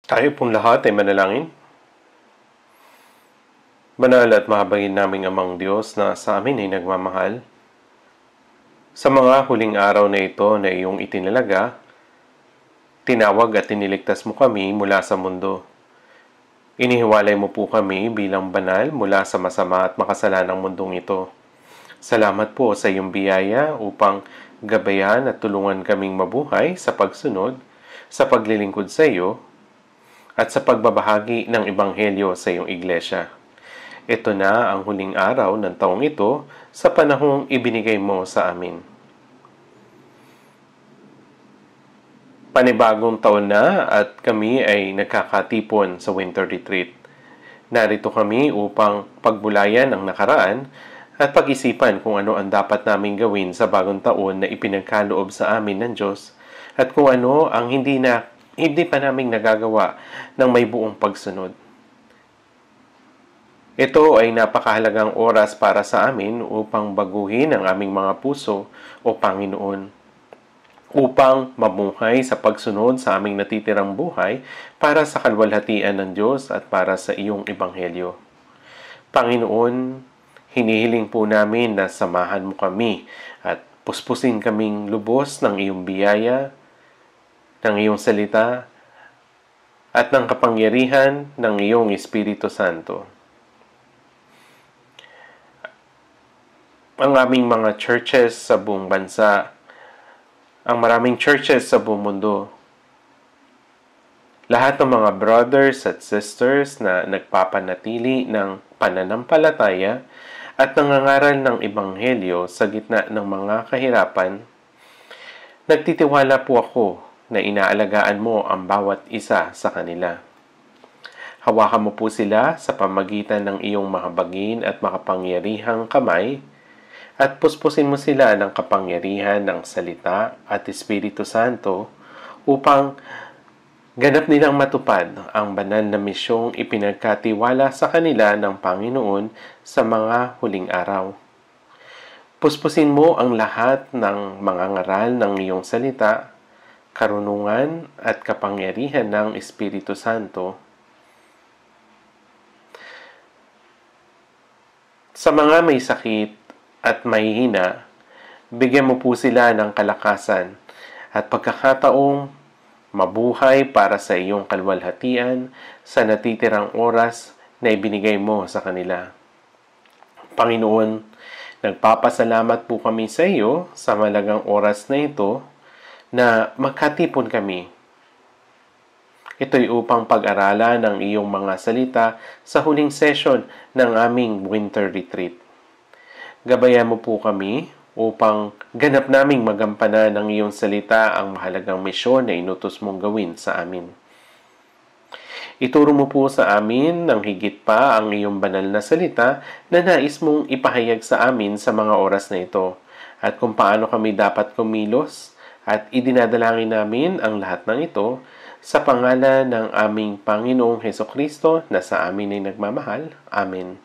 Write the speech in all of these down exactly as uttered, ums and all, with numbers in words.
Tayo pong lahat ay manalangin. Banal at mahabagin naming Amang Diyos na sa amin ay nagmamahal. Sa mga huling araw na ito na iyong itinalaga, tinawag at tiniligtas mo kami mula sa mundo. Inihiwalay mo po kami bilang banal mula sa masama at makasalanang mundong ito. Salamat po sa iyong biyaya upang gabayan at tulungan kaming mabuhay sa pagsunod, sa paglilingkod sa iyo, at sa pagbabahagi ng Ebanghelyo sa iyong iglesia. Ito na ang huling araw ng taong ito sa panahong ibinigay mo sa amin. Panibagong taon na at kami ay nagkakatipon sa winter retreat. Narito kami upang pagbulayan ang nakaraan at pag-isipan kung ano ang dapat naming gawin sa bagong taon na ipinagkaloob sa amin ng Diyos at kung ano ang hindi na hindi pa naming nagagawa ng may buong pagsunod. Ito ay napakahalagang oras para sa amin upang baguhin ang aming mga puso o Panginoon, upang mamuhay sa pagsunod sa aming natitirang buhay para sa kalwalhatian ng Diyos at para sa iyong Ebanghelyo. Panginoon, hinihiling po namin na samahan mo kami at puspusin kaming lubos ng iyong biyaya, ng iyong salita, at ng kapangyarihan ng iyong Espiritu Santo. Ang aming mga churches sa buong bansa, ang maraming churches sa buong mundo, lahat ng mga brothers at sisters na nagpapanatili ng pananampalataya at nangangaral ng Ebanghelyo sa gitna ng mga kahirapan, nagtitiwala po ako na inaalagaan mo ang bawat isa sa kanila. Hawakan mo po sila sa pamagitan ng iyong mahabagin at makapangyarihang kamay at puspusin mo sila ng kapangyarihan ng salita at Espiritu Santo upang ganap nilang matupad ang banal na misyong ipinagkatiwala sa kanila ng Panginoon sa mga huling araw. Puspusin mo ang lahat ng mga ngaral ng iyong salita, karunungan at kapangyarihan ng Espiritu Santo. Sa mga may sakit at mahihina, bigyan mo po sila ng kalakasan at pagkakataong mabuhay para sa iyong kalwalhatian sa natitirang oras na ibinigay mo sa kanila. Panginoon, nagpapasalamat po kami sa iyo sa malagang oras na ito na magkatipon kami. Ito'y upang pag-aralan ang iyong mga salita sa huling session ng aming winter retreat. Gabayan mo po kami upang ganap naming magampanan ng iyong salita ang mahalagang misyon na inutos mong gawin sa amin. Ituro mo po sa amin ng higit pa ang iyong banal na salita na nais mong ipahayag sa amin sa mga oras na ito at kung paano kami dapat kumilos. At idinadalangin namin ang lahat ng ito sa pangalan ng aming Panginoong Hesukristo na sa amin ay nagmamahal. Amen.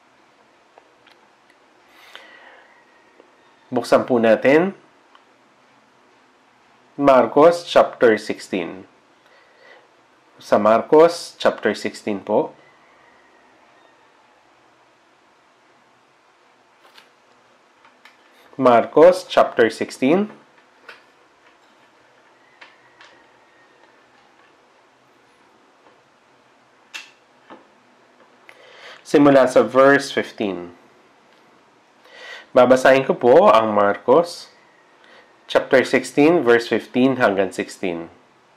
Buksan po natin Marcos chapter sixteen. Sa Marcos chapter sixteen po. Marcos chapter sixteen. Simula sa verse fifteen. Babasahin ko po ang Marcos, chapter sixteen, verse fifteen hanggang sixteen.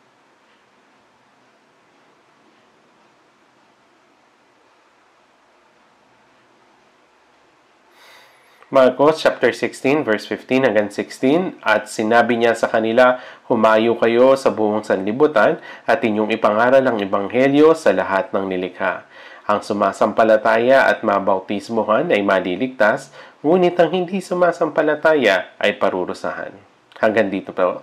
Marcos chapter sixteen, verse fifteen hanggang sixteen, at sinabi niya sa kanila, humayo kayo sa buong sanlibutan at inyong ipangaral ang Ebanghelyo sa lahat ng nilikha. Ang sumasampalataya at mabautismohan ay maliligtas, ngunit ang hindi sumasampalataya ay parurusahan. Hanggang dito po.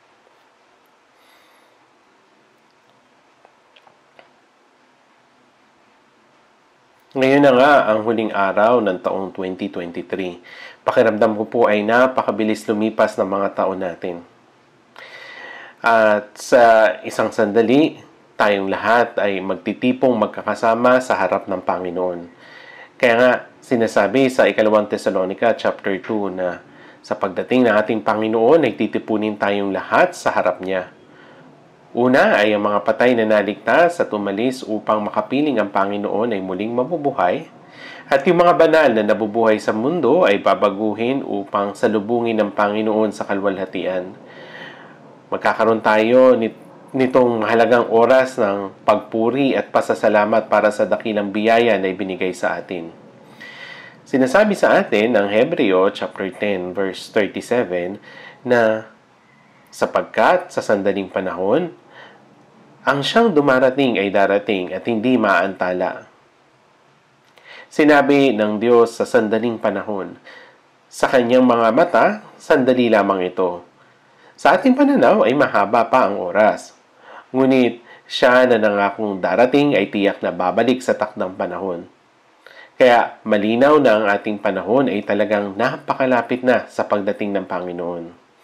Ngayon na nga ang huling araw ng taong twenty twenty-three. Pakiramdam ko po ay napakabilis lumipas ng mga taon natin. At sa isang sandali, tayong lahat ay magtitipong magkakasama sa harap ng Panginoon. Kaya nga, sinasabi sa ikalawang Tesalonica chapter two na sa pagdating ng ating Panginoon ay titipunin tayong lahat sa harap niya. Una ay ang mga patay na naligtas at umalis upang makapiling ang Panginoon ay muling mabubuhay. At yung mga banal na nabubuhay sa mundo ay babaguhin upang salubungin ng Panginoon sa kalwalhatian. Magkakaroon tayo nitong mahalagang oras ng pagpuri at pasasalamat para sa dakilang biyaya na ibinigay sa atin. Sinasabi sa atin ng Hebreo chapter ten verse thirty-seven na sapagkat sa sandaling panahon, ang siyang dumarating ay darating at hindi maaantala. Sinabi ng Diyos sa sandaling panahon, sa kanyang mga mata, sandali lamang ito. Sa ating pananaw ay mahaba pa ang oras. Ngunit siya na nangakong darating ay tiyak na babalik sa takdang panahon. Kaya malinaw na ang ating panahon ay talagang napakalapit na sa pagdating ng Panginoon.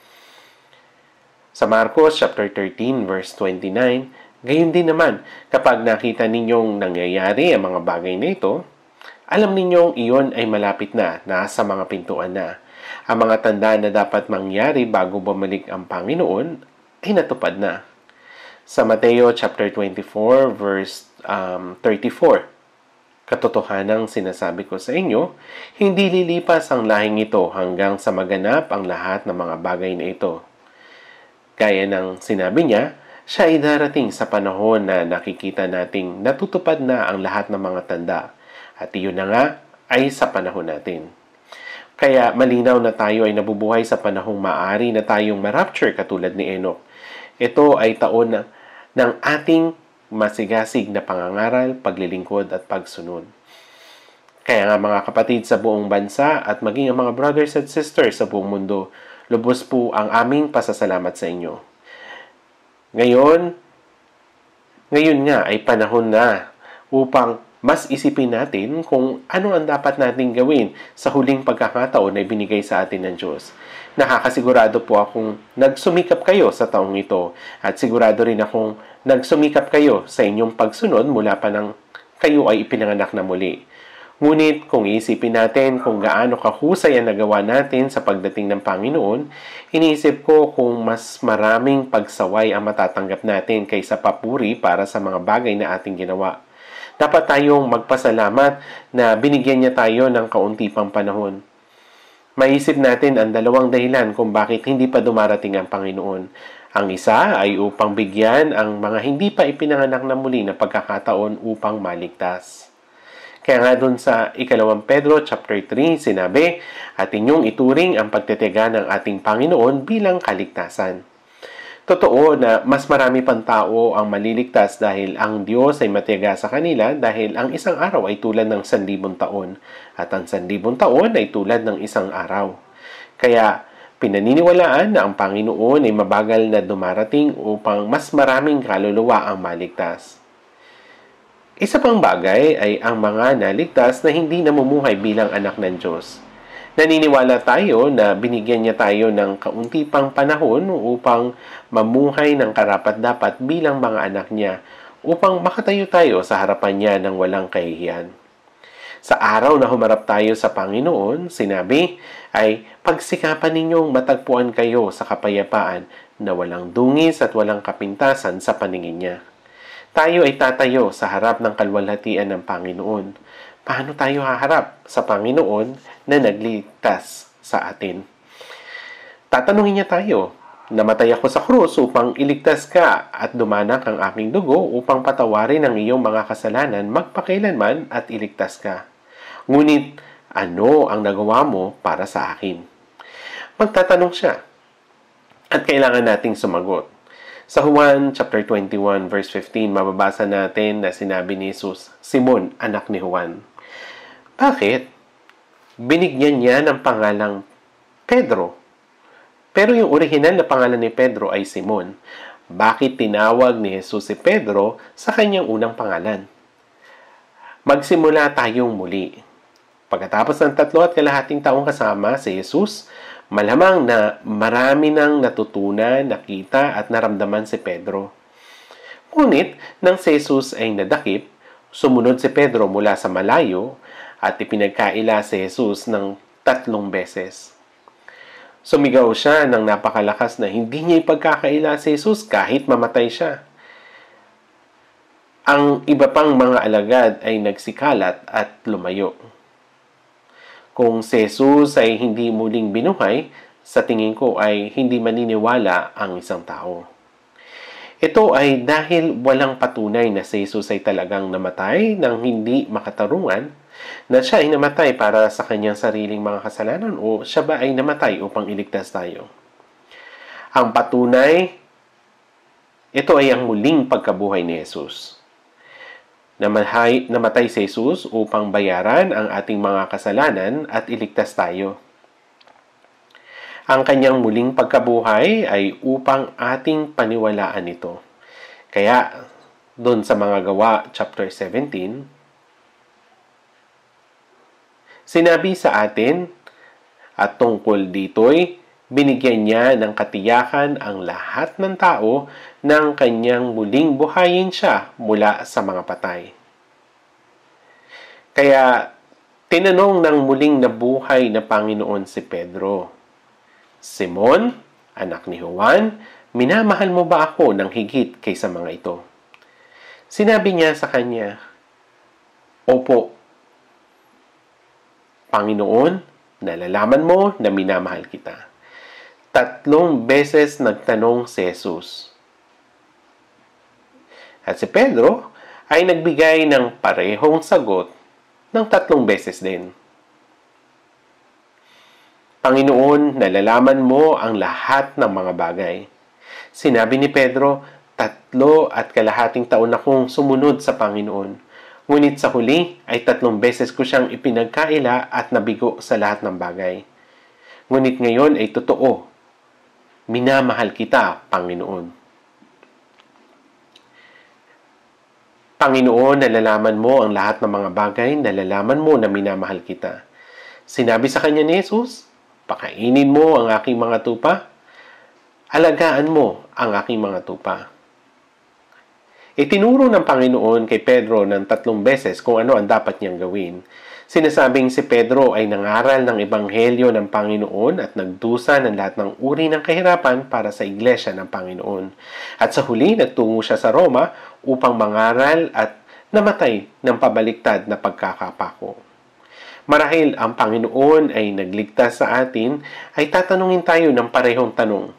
Sa Marcos chapter thirteen verse twenty-nine, gayon din naman kapag nakita ninyong nangyayari ang mga bagay na ito, alam ninyong iyon ay malapit na, nasa mga pintuan na. Ang mga tanda na dapat mangyari bago bumalik ang Panginoon ay natupad na. Sa Mateo chapter twenty-four verse um, thirty-four, katotohanang sinasabi ko sa inyo, hindi lilipas ang lahing ito hanggang sa maganap ang lahat ng mga bagay na ito. Gaya ng sinabi niya, siya ay darating sa panahon na nakikita nating natutupad na ang lahat ng mga tanda. At iyon na nga ay sa panahon natin. Kaya malinaw na tayo ay nabubuhay sa panahong maaari na tayong ma-rapture katulad ni Enoch. Ito ay taon na, ng ating masigasig na pangangaral, paglilingkod at pagsunod. Kaya nga mga kapatid sa buong bansa at maging ang mga brothers at sisters sa buong mundo, lubos po ang aming pasasalamat sa inyo. Ngayon, ngayon nga ay panahon na upang mas isipin natin kung ano ang dapat nating gawin sa huling pagkakataon na ibinigay sa atin ng Diyos. Nakakasigurado po akong nagsumikap kayo sa taong ito at sigurado rin akong nagsumikap kayo sa inyong pagsunod mula pa nang kayo ay ipinanganak na muli. Ngunit kung iisipin natin kung gaano kahusay ang nagawa natin sa pagdating ng Panginoon, iniisip ko kung mas maraming pagsaway ang matatanggap natin kaysa papuri para sa mga bagay na ating ginawa. Dapat tayong magpasalamat na binigyan niya tayo ng kaunti pang panahon. Maisip natin ang dalawang dahilan kung bakit hindi pa dumarating ang Panginoon. Ang isa ay upang bigyan ang mga hindi pa ipinanganak na muli na pagkakataon upang maligtas. Kaya nga dun sa ikalawang Pedro chapter three, sinabi, at inyong ituring ang pagtitiyaga ng ating Panginoon bilang kaligtasan. Totoo na mas marami pang tao ang maliligtas dahil ang Diyos ay matiyaga sa kanila dahil ang isang araw ay tulad ng sanlibong taon at ang sanlibong taon ay tulad ng isang araw. Kaya pinaniniwalaan na ang Panginoon ay mabagal na dumarating upang mas maraming kaluluwa ang maligtas. Isa pang bagay ay ang mga naligtas na hindi namumuhay bilang anak ng Diyos. Naniniwala tayo na binigyan niya tayo ng kaunti pang panahon upang mamuhay ng karapat-dapat bilang mga anak niya upang makatayo tayo sa harapan niya ng walang kahihiyan. Sa araw na humarap tayo sa Panginoon, sinabi ay pagsikapan ninyong matagpuan kayo sa kapayapaan na walang dungis at walang kapintasan sa paningin niya. Tayo ay tatayo sa harap ng kalwalhatian ng Panginoon. Paano tayo haharap sa Panginoon na nagligtas sa atin? Tatanungin niya tayo, namatay ako sa krus upang iligtas ka at dumanak ang aking dugo upang patawarin ang iyong mga kasalanan magpakailanman at iligtas ka. Ngunit ano ang nagawa mo para sa akin? Magtatanong siya at kailangan nating sumagot. Sa Juan chapter twenty-one verse fifteen, mababasa natin na sinabi ni Jesus, Simon, anak ni Juan. Bakit? Binigyan niya ng pangalang Pedro. Pero yung original na pangalan ni Pedro ay Simon. Bakit tinawag ni Jesus si Pedro sa kanyang unang pangalan? Magsimula tayong muli. Pagkatapos ng tatlo at kalahating taong kasama si Jesus, malamang na marami nang natutunan, nakita at naramdaman si Pedro. Ngunit nang si Jesus ay nadakip, sumunod si Pedro mula sa malayo at ipinagkaila si Jesus ng tatlong beses. Sumigaw siya ng napakalakas na hindi niya ipagkakaila si Jesus kahit mamatay siya. Ang iba pang mga alagad ay nagsikalat at lumayo. Kung si Jesus ay hindi muling binuhay, sa tingin ko ay hindi maniniwala ang isang tao. Ito ay dahil walang patunay na si Jesus ay talagang namatay nang hindi makatarungan, na siya ay namatay para sa kanyang sariling mga kasalanan o siya ba ay namatay upang iligtas tayo. Ang patunay, ito ay ang muling pagkabuhay ni Jesus. Namatay, namatay si Jesus upang bayaran ang ating mga kasalanan at iligtas tayo. Ang kanyang muling pagkabuhay ay upang ating paniwalaan ito. Kaya, doon sa mga gawa, chapter seventeen, sinabi sa atin at tungkol dito'y binigyan niya ng katiyakan ang lahat ng tao nang kanyang muling buhayin siya mula sa mga patay. Kaya, tinanong ng muling nabuhay na Panginoon si Pedro, "Simon, anak ni Juan, minamahal mo ba ako ng higit kaysa mga ito?" Sinabi niya sa kanya, "Opo, Panginoon, nalalaman mo na minamahal kita." Tatlong beses nagtanong si Jesus. At si Pedro ay nagbigay ng parehong sagot ng tatlong beses din. "Panginoon, nalalaman mo ang lahat ng mga bagay." Sinabi ni Pedro, "Tatlo at kalahating taon akong sumunod sa Panginoon. Ngunit sa huli ay tatlong beses ko siyang ipinagkaila at nabigo sa lahat ng bagay. Ngunit ngayon ay totoo. Minamahal kita, Panginoon." "Panginoon, nalalaman mo ang lahat ng mga bagay, nalalaman mo na minamahal kita." Sinabi sa kanya ni Jesus, "Pakainin mo ang aking mga tupa, alagaan mo ang aking mga tupa." Itinuro ng Panginoon kay Pedro ng tatlong beses kung ano ang dapat niyang gawin. Sinasabing si Pedro ay nangaral ng Ebanghelyo ng Panginoon at nagdusa ng lahat ng uri ng kahirapan para sa Iglesia ng Panginoon. At sa huli, nagtungo siya sa Roma upang mangaral at namatay ng pabaliktad na pagkakapako. Marahil ang Panginoon ay nagligtas sa atin, ay tatanungin tayo ng parehong tanong.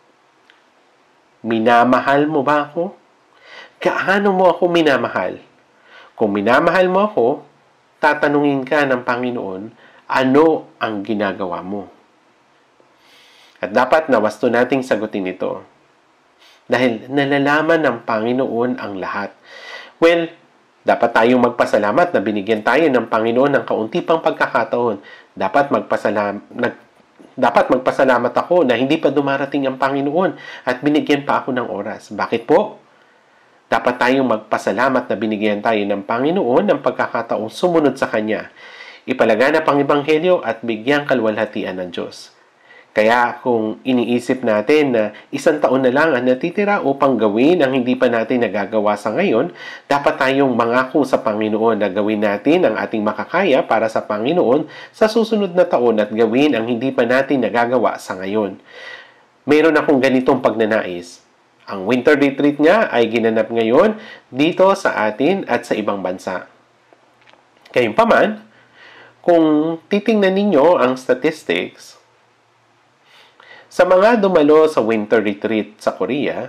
Minamahal mo ba ako? Gaano mo ako minamahal? Kung minamahal mo ako, tatanungin ka ng Panginoon, ano ang ginagawa mo? At dapat na wasto nating sagutin ito. Dahil nalalaman ng Panginoon ang lahat. Well, dapat tayong magpasalamat na binigyan tayo ng Panginoon ng kaunti pang pagkakataon. Dapat magpasalamat, nag, dapat magpasalamat ako na hindi pa dumarating ang Panginoon at binigyan pa ako ng oras. Bakit po? Dapat tayong magpasalamat na binigyan tayo ng Panginoon ng pagkakataong sumunod sa Kanya. Ipalaganap ang Ebanghelyo at bigyang kalwalhatian ng Diyos. Kaya kung iniisip natin na isang taon na lang ang natitira upang gawin ang hindi pa natin nagagawa sa ngayon, dapat tayong mangako sa Panginoon na gawin natin ang ating makakaya para sa Panginoon sa susunod na taon at gawin ang hindi pa natin nagagawa sa ngayon. Meron akong ganitong pagnanais. Ang winter retreat niya ay ginanap ngayon dito sa atin at sa ibang bansa. Gayunpaman, kung titingnan ninyo ang statistics, sa mga dumalo sa winter retreat sa Korea,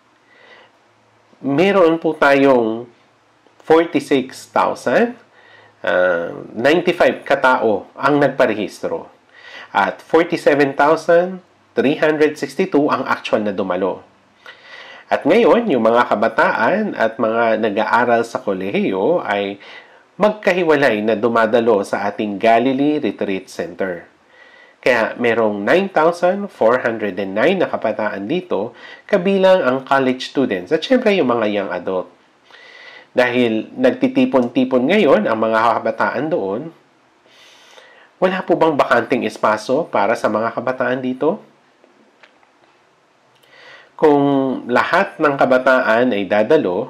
meron po tayong forty-six thousand ninety-five katao ang nagparehistro at forty-seven thousand three hundred sixty-two ang actual na dumalo. At ngayon, yung mga kabataan at mga nag-aaral sa kolehiyo ay magkahiwalay na dumadalo sa ating Galilee Retreat Center. Kaya merong nine thousand four hundred nine na kabataan dito, kabilang ang college students at syempre yung mga young adult. Dahil nagtitipon-tipon ngayon ang mga kabataan doon, wala po bang bakanting espaso para sa mga kabataan dito? Kung lahat ng kabataan ay dadalo,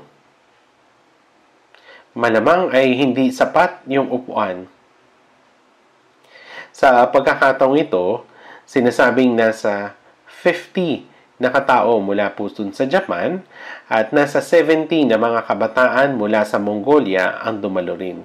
malamang ay hindi sapat yung upuan. Sa pagkakataong ito, sinasabing nasa fifty na katao mula po dun sa Japan at nasa seventy na mga kabataan mula sa Mongolia ang dumalo rin.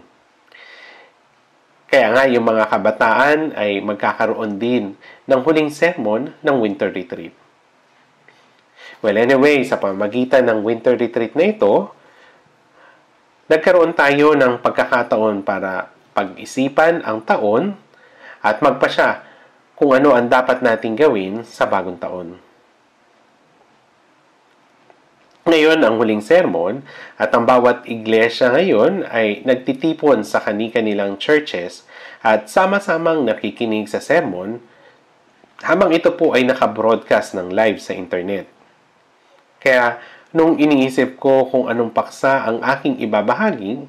Kaya nga yung mga kabataan ay magkakaroon din ng huling sermon ng winter retreat. Well, anyway, sa pamamagitan ng winter retreat na ito, nagkaroon tayo ng pagkakataon para pag-isipan ang taon at magpasya kung ano ang dapat nating gawin sa bagong taon. Ngayon, ang huling sermon at ang bawat iglesia ngayon ay nagtitipon sa kani-kanilang churches at sama-samang nakikinig sa sermon habang ito po ay nakabroadcast ng live sa internet. Kaya, nung iniisip ko kung anong paksa ang aking ibabahagi,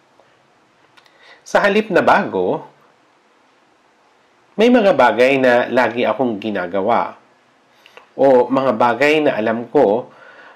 sa halip na bago, may mga bagay na lagi akong ginagawa o mga bagay na alam ko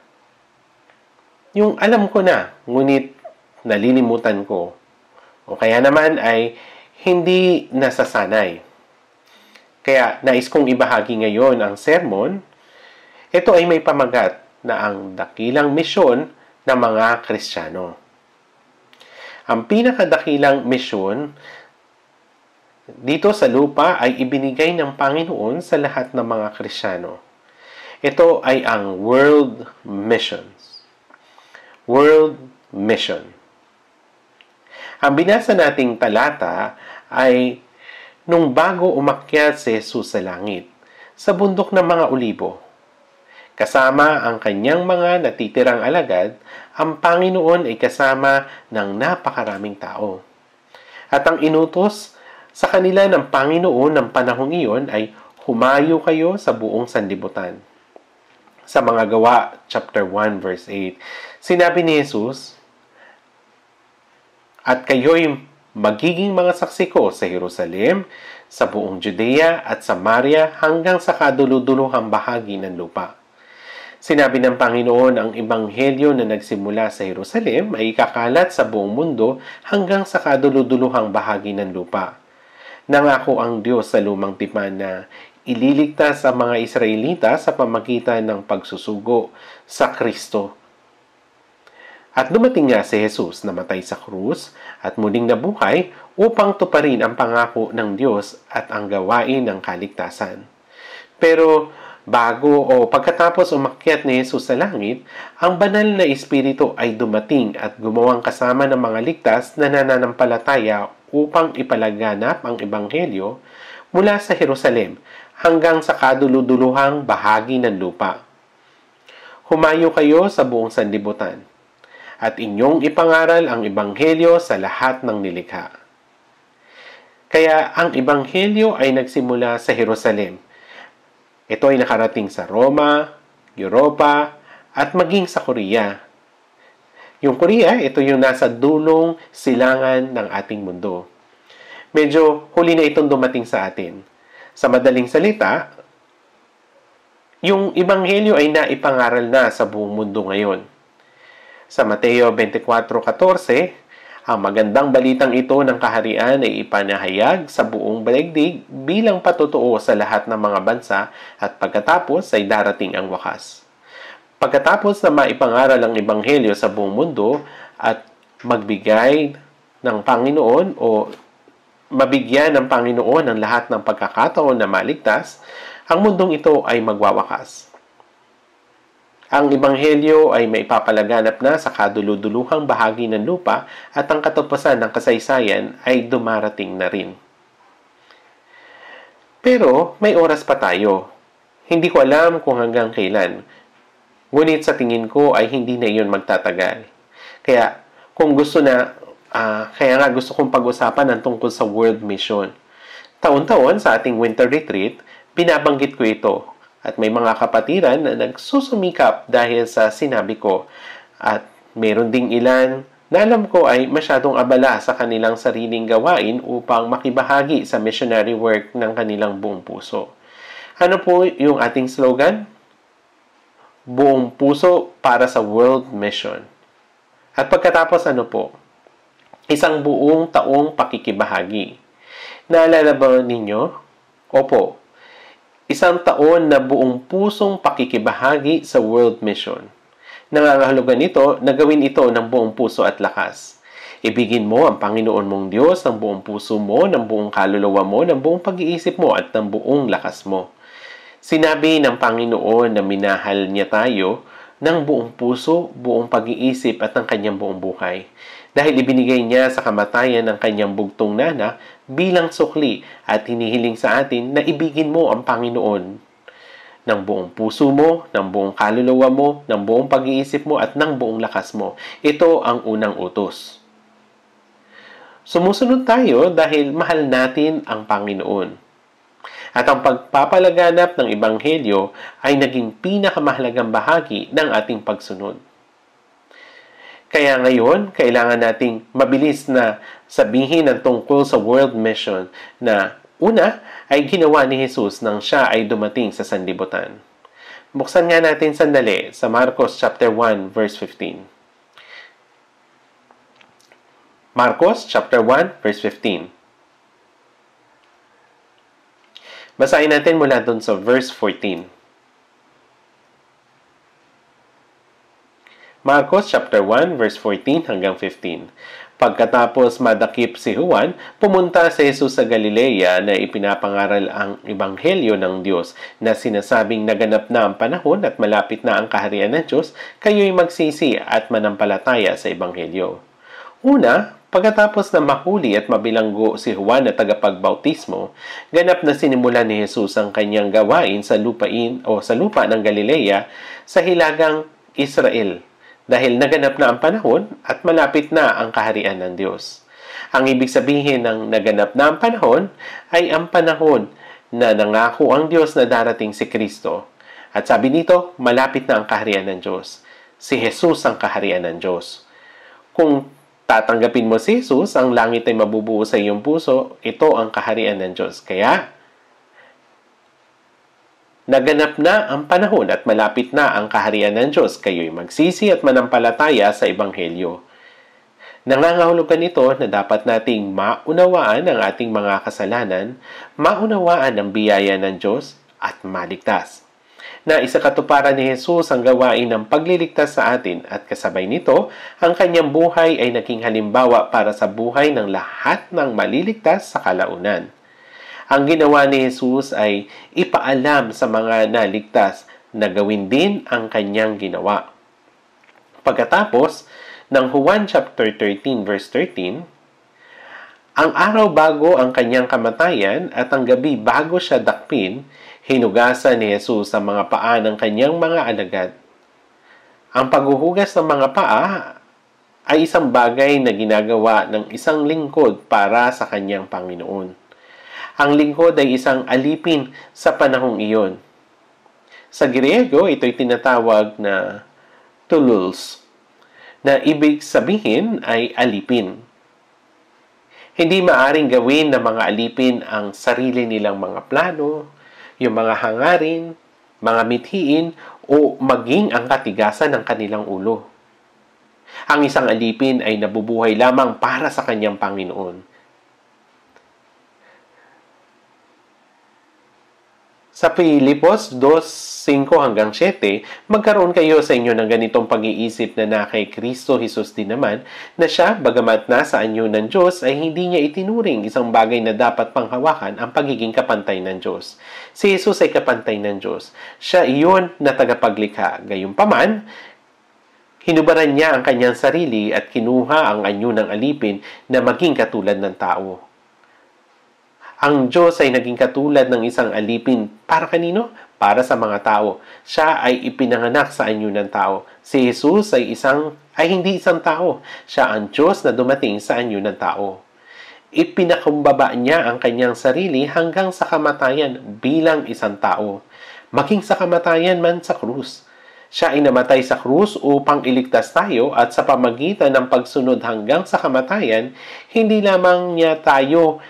yung alam ko na, ngunit nalilimutan ko. O kaya naman ay hindi nasasanay. Kaya nais kong ibahagi ngayon ang sermon. Ito ay may pamagat na ang dakilang misyon ng mga Kristiyano. Ang pinakadakilang misyon dito sa lupa ay ibinigay ng Panginoon sa lahat ng mga Kristiyano. Ito ay ang World Missions. World Mission. Ang binasa nating talata ay nung bago umakyat si Jesus sa langit, sa bundok ng mga olibo. Kasama ang kanyang mga natitirang alagad, ang Panginoon ay kasama ng napakaraming tao. At ang inutos sa kanila ng Panginoon ng panahong iyon ay humayo kayo sa buong sanlibutan. Sa mga gawa, chapter one, verse eight, sinabi ni Jesus, at kayo'y magiging mga saksi ko sa Jerusalem, sa buong Judea at Samaria hanggang sa kaduluduluhang bahagi ng lupa. Sinabi ng Panginoon ang ebanghelyo na nagsimula sa Jerusalem ay ikakalat sa buong mundo hanggang sa kaduluduluhang bahagi ng lupa. Nangako ang Diyos sa lumang tipan na ililigtas ang mga Israelita sa pamagitan ng pagsusugo sa Kristo. At dumating nga si Jesus na namatay sa krus at muling nabuhay upang tuparin ang pangako ng Diyos at ang gawain ng kaligtasan. Pero bago o pagkatapos umakyat ni Jesus sa langit, ang banal na Espiritu ay dumating at gumawang kasama ng mga ligtas na nananampalataya upang ipalaganap ang ebanghelyo mula sa Jerusalem hanggang sa kaduluduluhang bahagi ng lupa. Humayo kayo sa buong sanlibutan at inyong ipangaral ang ebanghelyo sa lahat ng nilikha. Kaya ang ebanghelyo ay nagsimula sa Jerusalem. Ito ay nakarating sa Roma, Europa, at maging sa Korea. Yung Korea, ito yung nasa dulong silangan ng ating mundo. Medyo huli na itong dumating sa atin. Sa madaling salita, yung ebanghelyo ay naipangaral na sa buong mundo ngayon. Sa Mateo twenty-four fourteen, ang magandang balitang ito ng kaharian ay ipanahayag sa buong daigdig bilang patotoo sa lahat ng mga bansa at pagkatapos ay darating ang wakas. Pagkatapos na maipangaral ang ebanghelyo sa buong mundo at magbigay ng Panginoon o mabigyan ng Panginoon ang lahat ng pagkakataon na maligtas, ang mundong ito ay magwawakas. Ang ebanghelyo ay maipapalaganap na sa kaduluduluhang bahagi ng lupa at ang katapusan ng kasaysayan ay dumarating na rin. Pero may oras pa tayo. Hindi ko alam kung hanggang kailan. Ngunit sa tingin ko ay hindi na iyon magtatagal. Kaya kung gusto na, uh, kaya nga gusto kong pag-usapan ang tungkol sa World Mission. Taon-taon sa ating winter retreat, binabanggit ko ito. At may mga kapatiran na nagsusumikap dahil sa sinabi ko. At meron ding ilan na alam ko ay masyadong abala sa kanilang sariling gawain upang makibahagi sa missionary work ng kanilang buong puso. Ano po yung ating slogan? buong puso para sa world mission. At pagkatapos ano po? Isang buong taong pakikibahagi. Naalala ba ninyo? Opo. Isang taon na buong pusong pakikibahagi sa world mission. Nangangahulugan nito na gawin ito ng buong puso at lakas. Ibigin mo ang Panginoon mong Diyos ng buong puso mo, ng buong kaluluwa mo, ng buong pag-iisip mo at ng buong lakas mo. Sinabi ng Panginoon na minahal niya tayo ng buong puso, buong pag-iisip at ng kanyang buong buhay. Dahil ibinigay niya sa kamatayan ng kanyang bugtong na anak bilang sukli at hinihiling sa atin na ibigin mo ang Panginoon ng buong puso mo, ng buong kaluluwa mo, ng buong pag-iisip mo at ng buong lakas mo. Ito ang unang utos. Sumusunod tayo dahil mahal natin ang Panginoon. At ang pagpapalaganap ng Ebanghelyo ay naging pinakamahalagang bahagi ng ating pagsunod. Kaya ngayon, kailangan nating mabilis na sabihin ang tungkol sa world mission na una ay ginawa ni Jesus nang siya ay dumating sa sanlibutan. Buksan nga natin sandali sa Marcos chapter one verse fifteen. Marcos chapter one verse fifteen. Basahin natin mula doon sa verse fourteen. Marcos chapter one verse fourteen hanggang fifteen. Pagkatapos madakip si Juan, pumunta si Jesus sa Galilea na ipinapangaral ang Ebanghelyo ng Diyos na sinasabing naganap na ang panahon at malapit na ang kaharian ng Diyos, kayo'y magsisi at manampalataya sa Ebanghelyo. Una, pagkatapos na mahuli at mabilanggo si Juan na tagapagbautismo, ganap na sinimulan ni Jesus ang kanyang gawain sa lupain o sa lupa ng Galilea sa hilagang Israel dahil naganap na ang panahon at malapit na ang kaharian ng Diyos. Ang ibig sabihin ng naganap na ang panahon ay ang panahon na nangako ang Diyos na darating si Kristo. At sabi nito, malapit na ang kaharian ng Diyos. Si Jesus ang kaharian ng Diyos. Kung tatanggapin mo si Jesus, ang langit ay mabubuo sa iyong puso, ito ang kaharian ng Diyos. Kaya, naganap na ang panahon at malapit na ang kaharian ng Diyos. Kayo'y magsisi at manampalataya sa Ebanghelyo. Nangangahulugan ito na dapat nating maunawaan ang ating mga kasalanan, maunawaan ang biyaya ng Diyos at maligtas. Na isakatuparan ni Jesus ang gawain ng pagliligtas sa atin at kasabay nito, ang kanyang buhay ay naging halimbawa para sa buhay ng lahat ng maliligtas sa kalaunan. Ang ginawa ni Jesus ay ipaalam sa mga naligtas na gawin din ang kanyang ginawa. Pagkatapos ng Juan chapter thirteen verse thirteen, ang araw bago ang kanyang kamatayan at ang gabi bago siya dakpin, hinugasan ni Jesus ang mga paa ng kanyang mga alagad. Ang paghuhugas ng mga paa ay isang bagay na ginagawa ng isang lingkod para sa kanyang Panginoon. Ang lingkod ay isang alipin sa panahong iyon. Sa Griego, ito'y tinatawag na toulos, na ibig sabihin ay alipin. Hindi maaring gawin ng mga alipin ang sarili nilang mga plano, yung mga hangarin, mga mithiin, o maging ang katigasan ng kanilang ulo. Ang isang alipin ay nabubuhay lamang para sa kanyang Panginoon. Sa Pilipos two five hanggang seven, magkaroon kayo sa inyo ng ganitong pag-iisip na na kay Kristo Jesus din naman, na siya, bagamat nasa anyo ng Diyos, ay hindi niya itinuring isang bagay na dapat panghawakan ang pagiging kapantay ng Diyos. Si Jesus ay kapantay ng Diyos. Siya iyon na tagapaglikha. Gayunpaman, hinubaran niya ang kanyang sarili at kinuha ang anyo ng alipin na maging katulad ng tao. Ang Diyos ay naging katulad ng isang alipin. Para kanino? Para sa mga tao. Siya ay ipinanganak sa anyo ng tao. Si Jesus ay isang ay hindi isang tao. Siya ang Diyos na dumating sa anyo ng tao. Ipinakumbaba niya ang kanyang sarili hanggang sa kamatayan bilang isang tao. Maging sa kamatayan man sa krus. Siya ay namatay sa krus upang iligtas tayo at sa pamagitan ng pagsunod hanggang sa kamatayan, hindi lamang niya tayo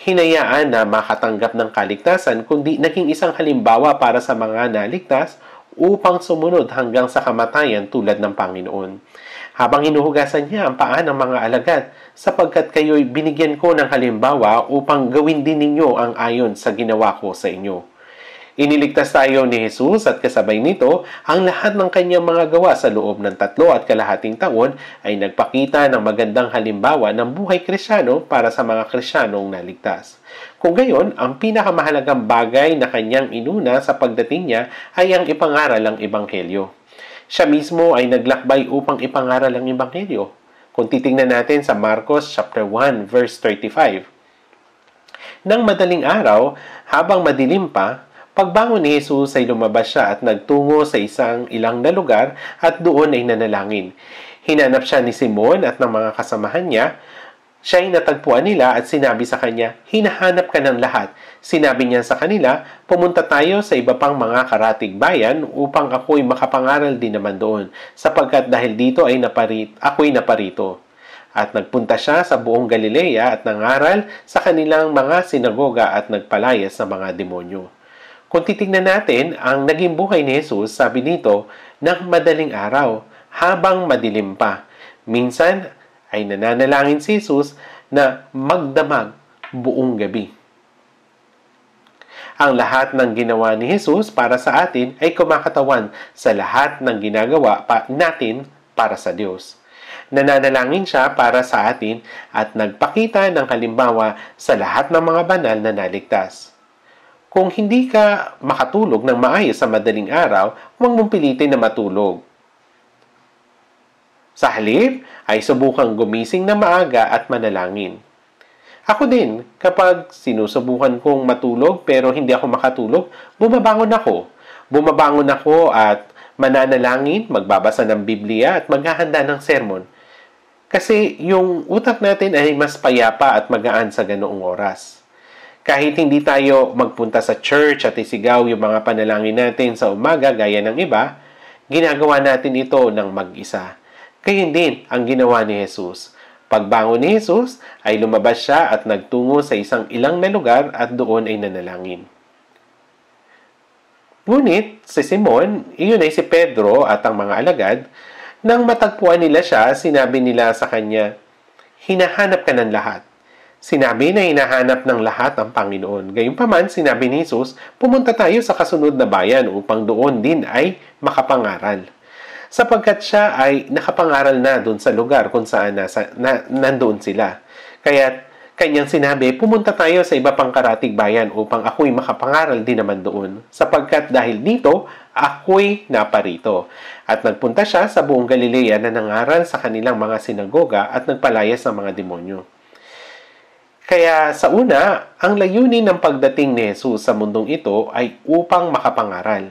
hinayaan na makatanggap ng kaligtasan, kundi naging isang halimbawa para sa mga naligtas upang sumunod hanggang sa kamatayan tulad ng Panginoon. Habang hinuhugasan niya ang paa ng mga alagad, sapagkat kayo'y binigyan ko ng halimbawa upang gawin din ninyo ang ayon sa ginawa ko sa inyo. Iniligtas tayo ni Jesus at kasabay nito, ang lahat ng kanyang mga gawa sa loob ng tatlo at kalahating taon ay nagpakita ng magandang halimbawa ng buhay Kristyano para sa mga Kristyanong naligtas. Kung gayon, ang pinakamahalagang bagay na kanyang inuna sa pagdating niya ay ang ipangaral ang Ebanghelyo. Siya mismo ay naglakbay upang ipangaral ang Ebanghelyo. Kung titingnan natin sa Marcos chapter one verse thirty-five. Nang madaling araw, habang madilim pa, pagbangon ni Jesus ay lumabas siya at nagtungo sa isang ilang na lugar at doon ay nanalangin. Hinanap siya ni Simon at ng mga kasamahan niya. Siya ay natagpuan nila at sinabi sa kanya, "Hinahanap ka ng lahat." Sinabi niya sa kanila, "Pumunta tayo sa iba pang mga karatig bayan upang ako'y makapangaral din naman doon, sapagkat dahil dito ay naparit, ako'y naparito." At nagpunta siya sa buong Galilea at nangaral sa kanilang mga sinagoga at nagpalayas sa mga demonyo. Kung titignan natin, ang naging buhay ni Jesus, sabi dito, ng madaling araw, habang madilim pa. Minsan ay nananalangin si Jesus na magdamag buong gabi. Ang lahat ng ginawa ni Jesus para sa atin ay kumakatawan sa lahat ng ginagawa pa natin para sa Diyos. Nananalangin siya para sa atin at nagpakita ng halimbawa sa lahat ng mga banal na naligtas. Kung hindi ka makatulog ng maayos sa madaling araw, huwag mong pilitin na matulog. Sa halip, ay subukang gumising na maaga at manalangin. Ako din, kapag sinusubukan kong matulog pero hindi ako makatulog, bumabangon ako. Bumabangon ako at mananalangin, magbabasa ng Biblia at maghahanda ng sermon. Kasi yung utak natin ay mas payapa at magaan sa ganoong oras. Kahit hindi tayo magpunta sa church at isigaw yung mga panalangin natin sa umaga gaya ng iba, ginagawa natin ito ng mag-isa. Gayun din ang ginawa ni Jesus. Pagbangon ni Jesus, ay lumabas siya at nagtungo sa isang ilang na lugar at doon ay nanalangin. Ngunit, si Simon, iyon ay si Pedro at ang mga alagad, nang matagpuan nila siya, sinabi nila sa kanya, "Hinahanap ka ng lahat." Sinabi na hinahanap ng lahat ang Panginoon. Gayunpaman, sinabi ni Jesus, pumunta tayo sa kasunod na bayan upang doon din ay makapangaral. Sapagkat siya ay nakapangaral na doon sa lugar kung saan nasa, na, nandoon sila. Kaya kanyang sinabi, pumunta tayo sa iba pang karatig bayan upang ako'y makapangaral din naman doon. Sapagkat dahil dito, ako'y naparito. At nagpunta siya sa buong Galilea na nangaral sa kanilang mga sinagoga at nagpalayas ng mga demonyo. Kaya sa una, ang layunin ng pagdating ni Jesus sa mundong ito ay upang makapangaral.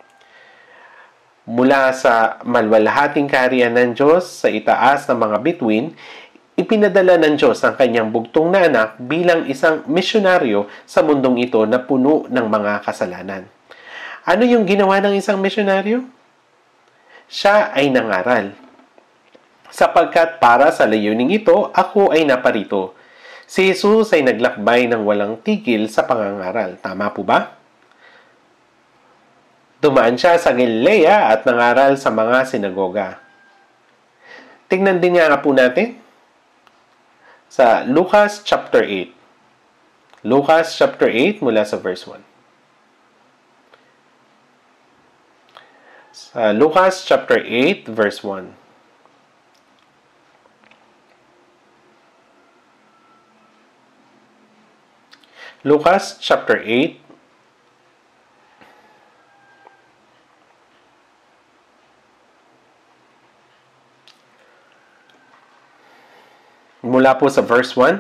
Mula sa malwalhating kaharian ng Diyos sa itaas ng mga bituin, ipinadala ng Diyos ang kanyang bugtong na anak bilang isang misyonaryo sa mundong ito na puno ng mga kasalanan. Ano yung ginawa ng isang misyonaryo? Siya ay nangaral. Sapagkat para sa layuning ito, ako ay naparito. Si Jesus ay naglakbay ng walang tigil sa pangangaral. Tama po ba? Dumaan siya sa Galilea at nangaral sa mga sinagoga. Tingnan din nga po natin sa Lucas chapter eight. Lucas chapter eight mula sa verse one. Sa Lucas chapter eight verse one. Lucas chapter eight mula po sa verse one.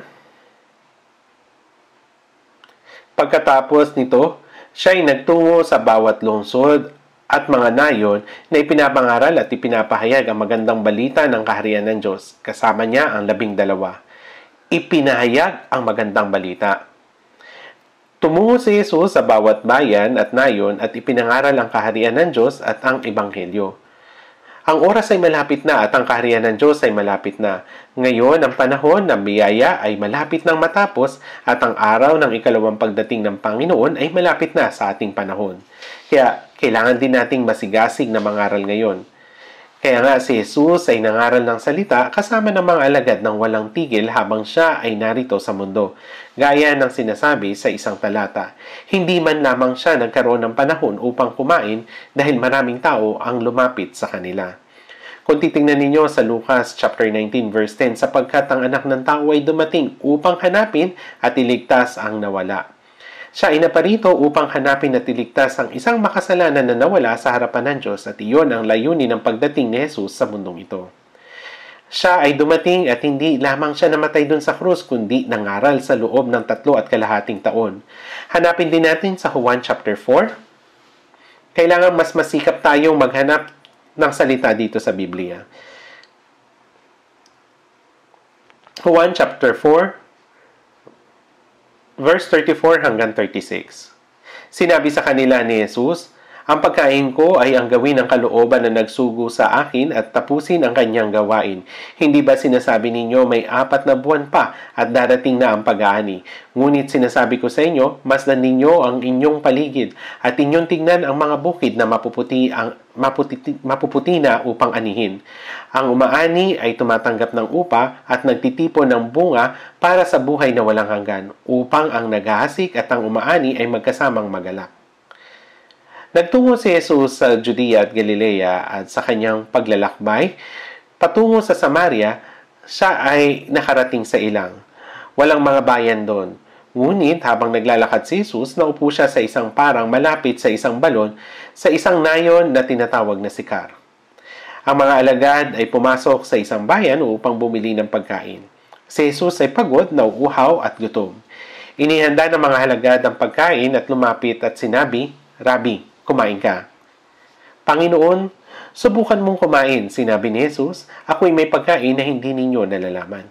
Pagkatapos nito, siya ay nagtungo sa bawat lungsod at mga nayon na ipinapangaral at ipinapahayag ang magandang balita ng kaharian ng Diyos. Kasama niya ang labing dalawa. Ipinahayag ang magandang balita. Tumungo si Jesus sa bawat bayan at nayon at ipinangaral ang kaharian ng Diyos at ang Ebanghelyo. Ang oras ay malapit na at ang kaharian ng Diyos ay malapit na. Ngayon, ang panahon ng biyaya ay malapit nang matapos at ang araw ng ikalawang pagdating ng Panginoon ay malapit na sa ating panahon. Kaya, Kailangan din nating masigasig na mangaral ngayon. Kaya nga si Jesus ay nangaral ng salita kasama ng mga alagad ng walang tigil habang siya ay narito sa mundo. Gaya ng sinasabi sa isang talata, hindi man lamang siya nagkaroon ng panahon upang kumain dahil maraming tao ang lumapit sa kanila. Kung titingnan ninyo sa Lucas chapter nineteen verse ten, sapagkat ang anak ng tao ay dumating upang hanapin at iligtas ang nawala. Siya ay naparito upang hanapin at iligtas ang isang makasalanan na nawala sa harapan ng Diyos at iyon ang layunin ng pagdating ni Jesus sa mundong ito. Siya ay dumating at hindi lamang siya namatay dun sa krus kundi nangaral sa loob ng tatlo at kalahating taon. Hanapin din natin sa Juan chapter four. Kailangan mas masikap tayong maghanap ng salita dito sa Biblia. Juan chapter four verse thirty-four hanggang thirty-six. Sinabi sa kanila ni Jesus, ang pagkain ko ay ang gawin ng kalooban na nagsugo sa akin at tapusin ang kanyang gawain. Hindi ba sinasabi ninyo may apat na buwan pa at darating na ang pag-aani? Ngunit sinasabi ko sa inyo, masdan ninyo ang inyong paligid at inyong tignan ang mga bukid na mapuputi, ang, maputi, mapuputi na upang anihin. Ang umaani ay tumatanggap ng upa at nagtitipon ng bunga para sa buhay na walang hanggan, upang ang naghahasik at ang umaani ay magkasamang magalak. Nagtungo si Jesus sa Judea at Galilea at sa kanyang paglalakbay, patungo sa Samaria, siya ay nakarating sa ilang. Walang mga bayan doon. Ngunit habang naglalakad si Jesus, naupo siya sa isang parang malapit sa isang balon sa isang nayon na tinatawag na Sikar. Ang mga alagad ay pumasok sa isang bayan upang bumili ng pagkain. Si Jesus ay pagod, nauuhaw at gutom. Inihanda ng mga alagad ang pagkain at lumapit at sinabi, Rabbi, kumain ka. Panginoon, subukan mong kumain, sinabi ni Jesus, ako'y may pagkain na hindi ninyo nalalaman.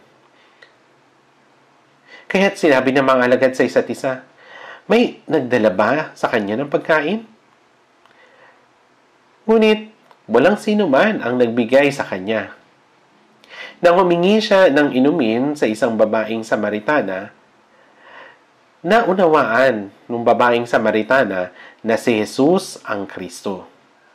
Kaya't sinabi ng mga alagad sa isa't isa, may nagdala ba sa kanya ng pagkain? Ngunit, walang sino man ang nagbigay sa kanya. Nang humingi siya ng inumin sa isang babaeng Samaritana, naunawaan ng babaeng Samaritana na si Jesus ang Kristo.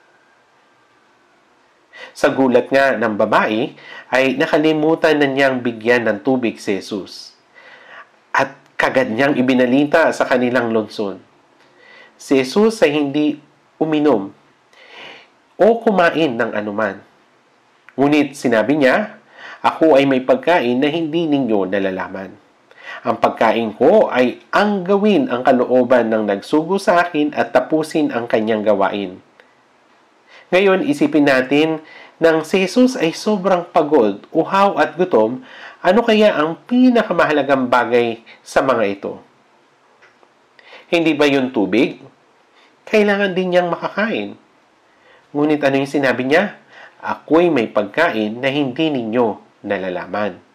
Sa gulat nga ng babae, ay nakalimutan na niyang bigyan ng tubig si Jesus. At kagad niyang ibinalita sa kanilang lungsod. Si Jesus ay hindi uminom o kumain ng anuman. Ngunit sinabi niya, ako ay may pagkain na hindi ninyo nalalaman. Ang pagkain ko ay ang gawin ang kalooban ng nagsugo sa akin at tapusin ang kanyang gawain. Ngayon, isipin natin, nang si Jesus ay sobrang pagod, uhaw at gutom, ano kaya ang pinakamahalagang bagay sa mga ito? Hindi ba yung tubig? Kailangan din niyang makakain. Ngunit ano yung sinabi niya? Ako'y may pagkain na hindi ninyo nalalaman.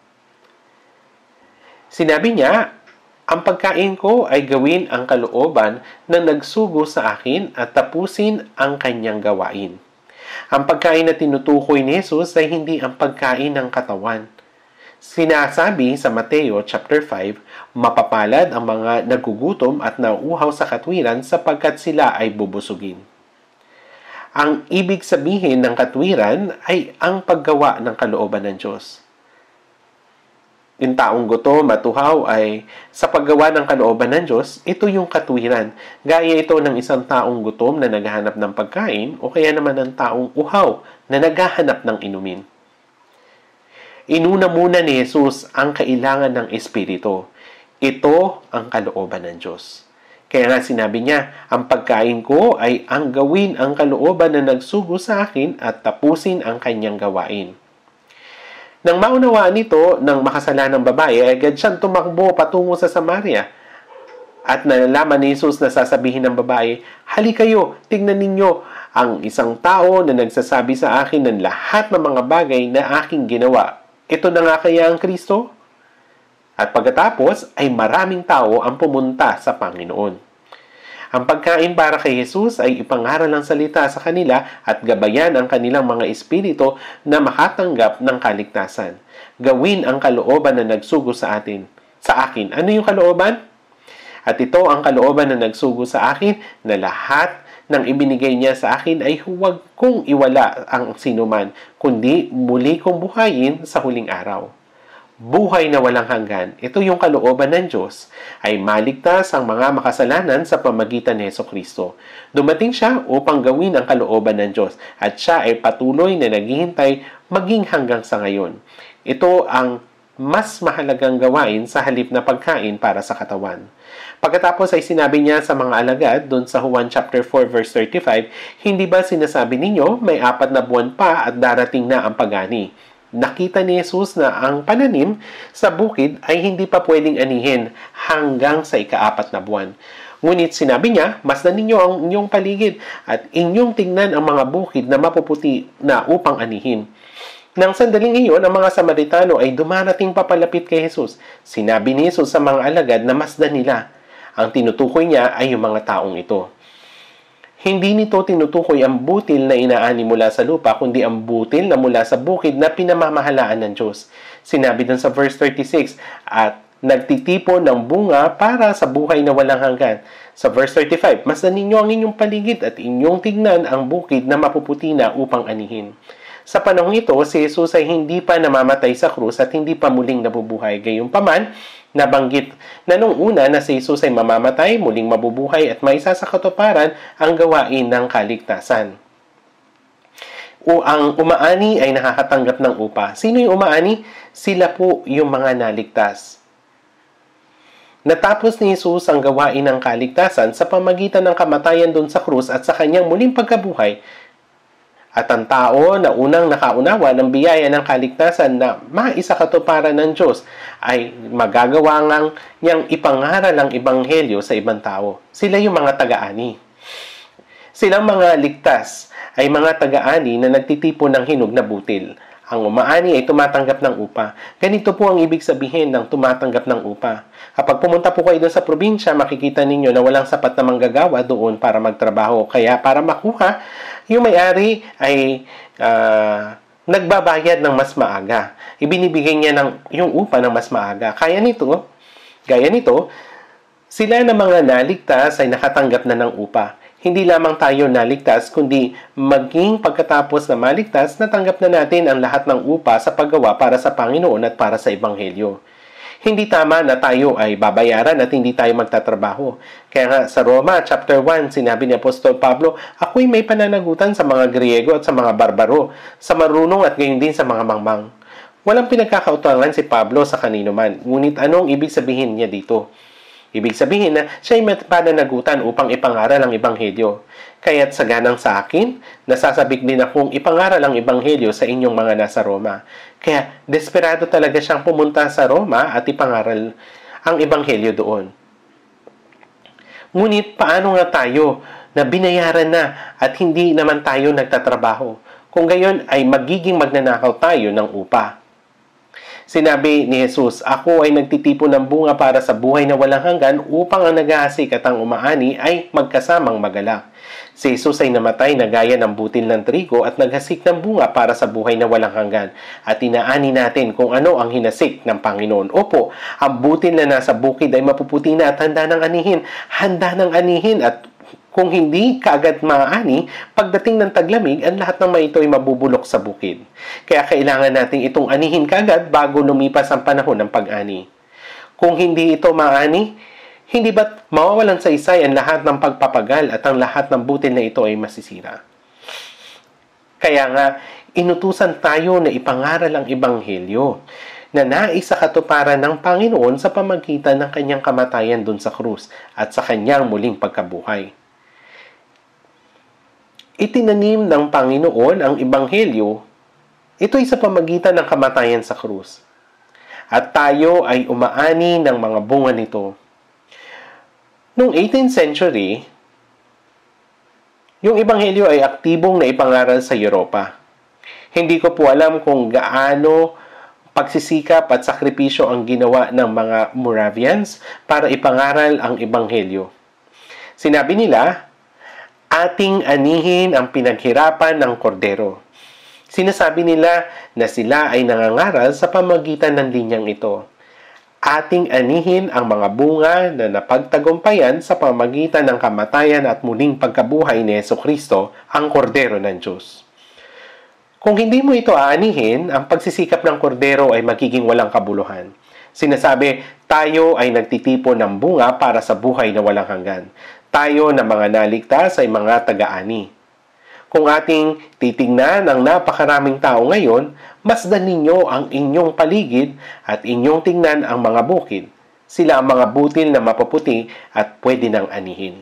Sinabi niya, ang pagkain ko ay gawin ang kalooban na nagsugo sa akin at tapusin ang kanyang gawain. Ang pagkain na tinutukoy ni Jesus ay hindi ang pagkain ng katawan. Sinasabi sa Mateo chapter five, mapapalad ang mga nagugutom at nauuhaw sa katwiran sapagkat sila ay bubusugin. Ang ibig sabihin ng katwiran ay ang paggawa ng kalooban ng Diyos. Yung taong gutom at uhaw ay sa paggawa ng kalooban ng Diyos, ito yung katwiran. Gaya ito ng isang taong gutom na naghahanap ng pagkain o kaya naman ng taong uhaw na naghahanap ng inumin. Inuna muna ni Jesus ang kailangan ng Espiritu. Ito ang kalooban ng Diyos. Kaya nga sinabi niya, ang pagkain ko ay ang gawin ang kalooban na nagsugo sa akin at tapusin ang kanyang gawain. Nang maunawaan nito ng makasalanang babae, agad siyang tumakbo patungo sa Samaria. At nalalaman ni Jesus na sasabihin ng babae, halika kayo, tignan ninyo ang isang tao na nagsasabi sa akin ng lahat ng mga bagay na aking ginawa. Ito na nga kaya ang Kristo? At pagkatapos ay maraming tao ang pumunta sa Panginoon. Ang pagkain para kay Jesus ay ipangaral ng salita sa kanila at gabayan ang kanilang mga espiritu na makatanggap ng kaligtasan. Gawin ang kalooban na nagsugo sa atin. Sa akin. Ano yung kalooban? At ito ang kalooban na nagsugo sa akin na lahat nang ibinigay niya sa akin ay huwag kong iwala ang sinuman, kundi muli kong buhayin sa huling araw. Buhay na walang hanggan, ito yung kalooban ng Diyos, ay maligtas ang mga makasalanan sa pamagitan ni Hesukristo. Dumating siya upang gawin ang kalooban ng Diyos at siya ay patuloy na naghihintay maging hanggang sa ngayon. Ito ang mas mahalagang gawain sa halip na pagkain para sa katawan. Pagkatapos ay sinabi niya sa mga alagad doon sa Juan chapter four verse thirty-five, hindi ba sinasabi ninyo may apat na buwan pa at darating na ang pag-ani? Nakita ni Jesus na ang pananim sa bukid ay hindi pa pwedeng anihin hanggang sa ikaapat na buwan. Ngunit sinabi niya, masdan ninyo ang inyong paligid at inyong tingnan ang mga bukid na mapuputi na upang anihin. Nang sandaling iyon, ang mga Samaritano ay dumarating papalapit kay Jesus. Sinabi ni Jesus sa mga alagad na masdan nila. Ang tinutukoy niya ay yung mga taong ito. Hindi nito tinutukoy ang butil na inaani mula sa lupa, kundi ang butil na mula sa bukid na pinamamahalaan ng Diyos. Sinabi dun sa verse thirty-six, at nagtitipon ng bunga para sa buhay na walang hanggan. Sa verse thirty-five, masdan ninyo ang inyong paligid at inyong tignan ang bukid na mapuputi na upang anihin. Sa panahong ito, si Jesus ay hindi pa namamatay sa krus at hindi pa muling nabubuhay. Gayunpaman, nabanggit na nung una na si Jesus ay mamamatay, muling mabubuhay at maisa sa katuparan ang gawain ng kaligtasan. O ang umaani ay nakakatanggap ng upa. Sino yung umaani? Sila po yung mga naligtas. Natapos ni Jesus ang gawain ng kaligtasan sa pamagitan ng kamatayan doon sa krus at sa kanyang muling pagkabuhay. At ang tao na unang nakaunawa ng biyaya ng kaligtasan na maisakatuparan ng Diyos ay magagawa ngang niyang ipangaral ang ebanghelyo sa ibang tao. Sila yung mga taga-ani. Silang mga ligtas ay mga taga-ani na nagtitipon ng hinog na butil. Ang umaani ay tumatanggap ng upa. Ganito po ang ibig sabihin ng tumatanggap ng upa. Kapag pumunta po kayo doon sa probinsya, makikita ninyo na walang sapat na manggagawa doon para magtrabaho. Kaya para makuha, yung may-ari ay uh, nagbabayad ng mas maaga. Ibinibigay niya ng, yung upa ng mas maaga. Kaya nito, gaya nito, sila na mga naligtas ay nakatanggap na ng upa. Hindi lamang tayo naligtas, kundi maging pagkatapos na maligtas, natanggap na natin ang lahat ng upa sa paggawa para sa Panginoon at para sa Ebanghelyo. Hindi tama na tayo ay babayaran at hindi tayo magtatrabaho. Kaya nga sa Roma chapter one, sinabi ni Apostol Pablo, ako'y may pananagutan sa mga Griego at sa mga barbaro, sa marunong at gayon din sa mga mangmang. Walang pinagkakautangan si Pablo sa kanino man. Ngunit anong ibig sabihin niya dito? Ibig sabihin na siya'y may pananagutan upang ipangaral ang Ebanghelyo. Kaya't saganang sa akin, nasasabik din akong ipangaral ang Ebanghelyo sa inyong mga nasa Roma. Kaya desperado talaga siyang pumunta sa Roma at ipangaral ang Ebanghelyo doon. Ngunit paano nga tayo na binayaran na at hindi naman tayo nagtatrabaho? Kung gayon ay magiging magnanakaw tayo ng upa. Sinabi ni Jesus, ako ay nagtitipon ng bunga para sa buhay na walang hanggan upang ang naghahasik at ang umaani ay magkasamang magalak. Si Jesus ay namatay na gaya ng butil ng trigo at naghasik ng bunga para sa buhay na walang hanggan. At inaani natin kung ano ang hinasik ng Panginoon. Opo, ang butil na nasa bukid ay mapuputi na at handa ng anihin. Handa ng anihin at kung hindi kaagad maaani, pagdating ng taglamig, ang lahat ng mga ito ay mabubulok sa bukid. Kaya kailangan natin itong anihin kaagad bago lumipas ang panahon ng pag-ani. Kung hindi ito maani, hindi ba't mawawalan sa isay ang lahat ng pagpapagal at ang lahat ng butil na ito ay masisira? Kaya nga, inutusan tayo na ipangaral ang Ebanghelyo na nais sa katuparan ng Panginoon sa pamagitan ng kanyang kamatayan dun sa krus at sa kanyang muling pagkabuhay. Itinanim ng Panginoon ang Ebanghelyo, ito'y sa pamagitan ng kamatayan sa krus. At tayo ay umaani ng mga bunga nito. Noong eighteenth century, yung Ebanghelyo ay aktibong na ipangaral sa Europa. Hindi ko po alam kung gaano pagsisikap at sakripisyo ang ginawa ng mga Moravians para ipangaral ang Ebanghelyo. Sinabi nila, ating anihin ang pinaghirapan ng kordero. Sinasabi nila na sila ay nangangaral sa pamagitan ng linyang ito. ating anihin ang mga bunga na napagtagumpayan sa pamamagitan ng kamatayan at muling pagkabuhay ni Jesucristo, ang Kordero ng Diyos. Kung hindi mo ito aanihin, ang pagsisikap ng kordero ay magiging walang kabuluhan. Sinasabi, tayo ay nagtitipon ng bunga para sa buhay na walang hanggan. Tayo na mga naligtas ay mga taga-ani. Kung ating titingnan ang napakaraming tao ngayon, masdan ninyo ang inyong paligid at inyong tingnan ang mga bukid. Sila ang mga butil na mapaputi at pwede nang anihin.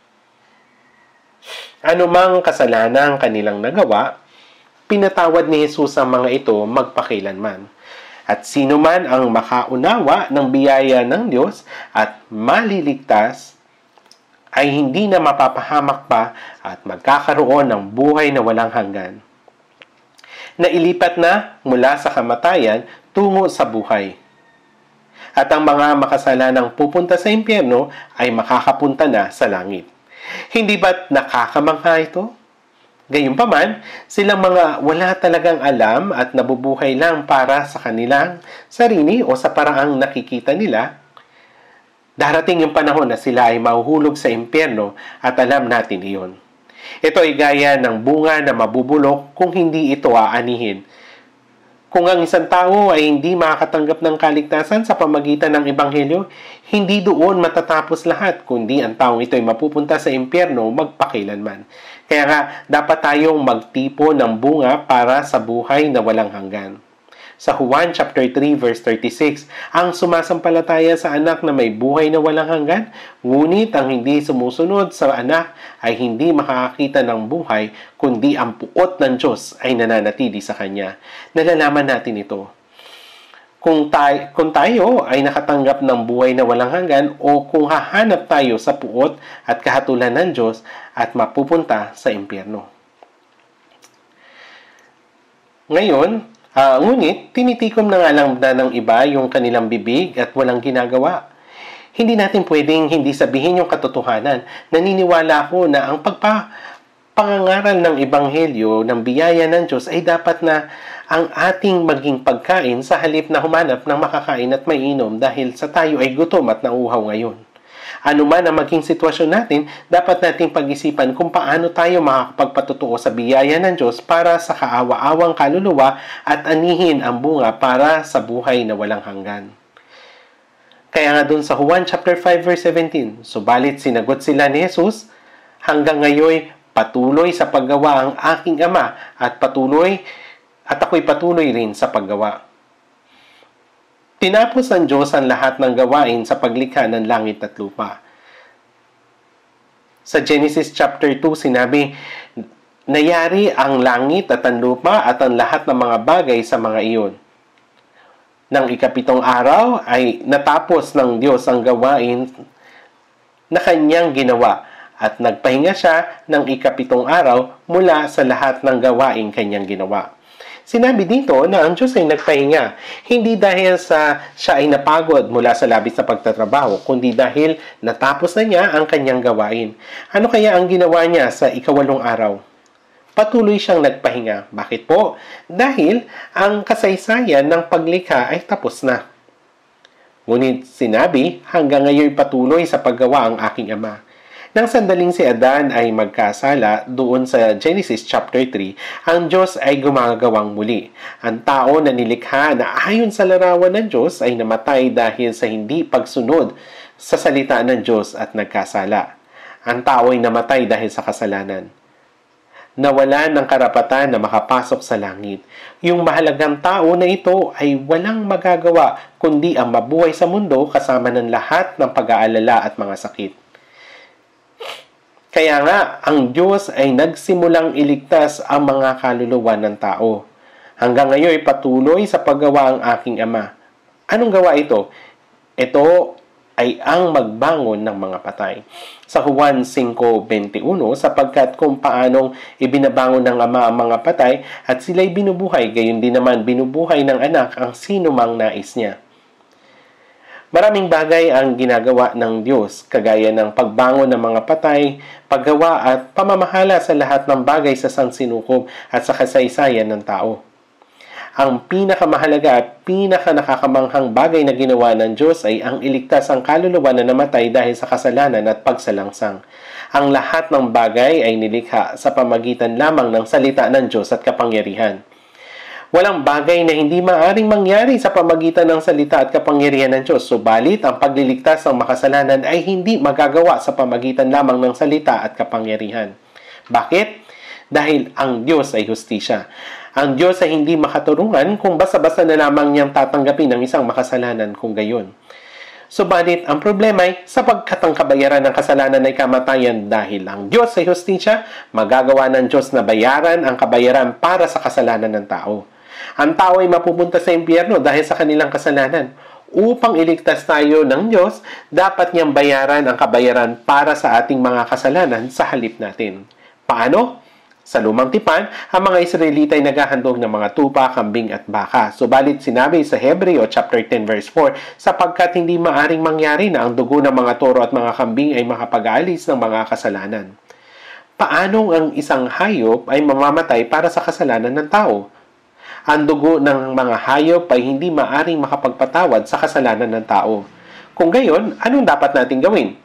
Anumang kasalanang kanilang nagawa, pinatawad ni Jesus ang mga ito magpakilanman. At sino man ang makaunawa ng biyaya ng Diyos at maliligtas, ay hindi na mapapahamak pa at magkakaroon ng buhay na walang hanggan. Nailipat na mula sa kamatayan tungo sa buhay. At ang mga makasalanang pupunta sa impyerno ay makakapunta na sa langit. Hindi ba't nakakamangha ito? Gayunpaman, silang mga wala talagang alam at nabubuhay lang para sa kanilang sarili o sa paraang nakikita nila, darating yung panahon na sila ay mahuhulog sa impyerno at alam natin iyon. Ito ay gaya ng bunga na mabubulok kung hindi ito aanihin. Kung ang isang tao ay hindi makakatanggap ng kaligtasan sa pamagitan ng Ebanghelyo, hindi doon matatapos lahat, kundi ang taong ito ay mapupunta sa impyerno magpakilanman. Kaya nga, dapat tayong magtipo ng bunga para sa buhay na walang hanggan. Sa Juan chapter three verse thirty-six, ang sumasampalataya sa anak na may buhay na walang hanggan, ngunit ang hindi sumusunod sa anak ay hindi makakakita ng buhay, kundi ang puot ng Diyos ay nananatili sa kanya. Nalalaman natin ito. Kung tayo, kung tayo ay nakatanggap ng buhay na walang hanggan o kung hahanap tayo sa puot at kahatulan ng Diyos at mapupunta sa impyerno. Ngayon, Uh, ngunit, tinitikom na nga lang na ng iba yung kanilang bibig at walang ginagawa. Hindi natin pwedeng hindi sabihin yung katotohanan. Naniniwala ako na ang pagpapangaral ng Ebanghelyo, ng biyaya ng Diyos, ay dapat na ang ating maging pagkain sa halip na humanap ng makakain at mainom dahil sa tayo ay gutom at nauuhaw ngayon. Ano man ang maging sitwasyon natin, dapat nating pag-isipan kung paano tayo makakapagpatutuo sa biyaya ng Diyos para sa kaawa-awang kaluluwa at anihin ang bunga para sa buhay na walang hanggan. Kaya nga dun sa Juan chapter five verse seventeen, subalit sinagot sila ni Jesus, hanggang ngayon patuloy sa paggawa ang aking Ama at patuloy at ako'y patuloy rin sa paggawa. Tinapos ng Diyos ang lahat ng gawain sa paglikha ng langit at lupa. Sa Genesis chapter two, sinabi, nayari ang langit at ang lupa at ang lahat ng mga bagay sa mga iyon. Nang ikapitong araw ay natapos ng Diyos ang gawain na kanyang ginawa at nagpahinga siya ng ikapitong araw mula sa lahat ng gawain kanyang ginawa. Sinabi dito na ang Diyos ay nagpahinga, hindi dahil sa siya ay napagod mula sa labis na pagtatrabaho, kundi dahil natapos na niya ang kanyang gawain. Ano kaya ang ginawa niya sa ikawalong araw? Patuloy siyang nagpahinga. Bakit po? Dahil ang kasaysayan ng paglikha ay tapos na. Ngunit sinabi, hanggang ngayon patuloy sa paggawa ang aking Ama. Nang sandaling si Adan ay magkasala doon sa Genesis chapter three, ang Diyos ay gumagawang muli. Ang tao na nilikha na ayon sa larawan ng Diyos ay namatay dahil sa hindi pagsunod sa salita ng Diyos at nagkasala. Ang tao ay namatay dahil sa kasalanan. Nawalan ng karapatan na makapasok sa langit. Yung mahalagang tao na ito ay walang magagawa kundi ang mabuhay sa mundo kasama ng lahat ng pag-aalala at mga sakit. Kaya nga, ang Diyos ay nagsimulang iligtas ang mga kaluluwa ng tao. Hanggang ngayon ay patuloy sa paggawa ang aking Ama. Anong gawa ito? Ito ay ang magbangon ng mga patay. Sa Juan five twenty-one, sapagkat kung paanong ibinabangon ng Ama ang mga patay at sila'y binubuhay, gayon din naman binubuhay ng anak ang sino mang nais niya. Maraming bagay ang ginagawa ng Diyos, kagaya ng pagbangon ng mga patay, paggawa at pamamahala sa lahat ng bagay sa sansinukob at sa kasaysayan ng tao. Ang pinakamahalaga at pinaka nakakamanghang bagay na ginawa ng Diyos ay ang iligtas ang kaluluwa na namatay dahil sa kasalanan at pagsalangsang. Ang lahat ng bagay ay nilikha sa pamagitan lamang ng salita ng Diyos at kapangyarihan. Walang bagay na hindi maaaring mangyari sa pamagitan ng salita at kapangyarihan ng Diyos. Subalit, ang pagliligtas ng makasalanan ay hindi magagawa sa pamagitan lamang ng salita at kapangyarihan. Bakit? Dahil ang Diyos ay hustisya. Ang Diyos ay hindi makaturungan kung basta-basta na lamang niyang tatanggapin ang isang makasalanan kung gayon. Subalit, ang problema ay sapagkat ang kabayaran ng kasalanan ay kamatayan dahil ang Diyos ay hustisya, magagawa ng Diyos na bayaran ang kabayaran para sa kasalanan ng tao. Ang tao ay mapupunta sa impyerno dahil sa kanilang kasalanan. Upang iligtas tayo ng Diyos, dapat niyang bayaran ang kabayaran para sa ating mga kasalanan sa halip natin. Paano? Sa lumang tipan, ang mga Israelita ay naghahandog ng mga tupa, kambing at baka. Subalit sinabi sa Hebreo chapter ten verse four, sapagkat hindi maaring mangyari na ang dugo ng mga toro at mga kambing ay makapag-aalis ng mga kasalanan. Paano ang isang hayop ay mamamatay para sa kasalanan ng tao? Ang dugo ng mga hayop ay hindi maaring makapagpatawad sa kasalanan ng tao. Kung gayon, anong dapat natin gawin?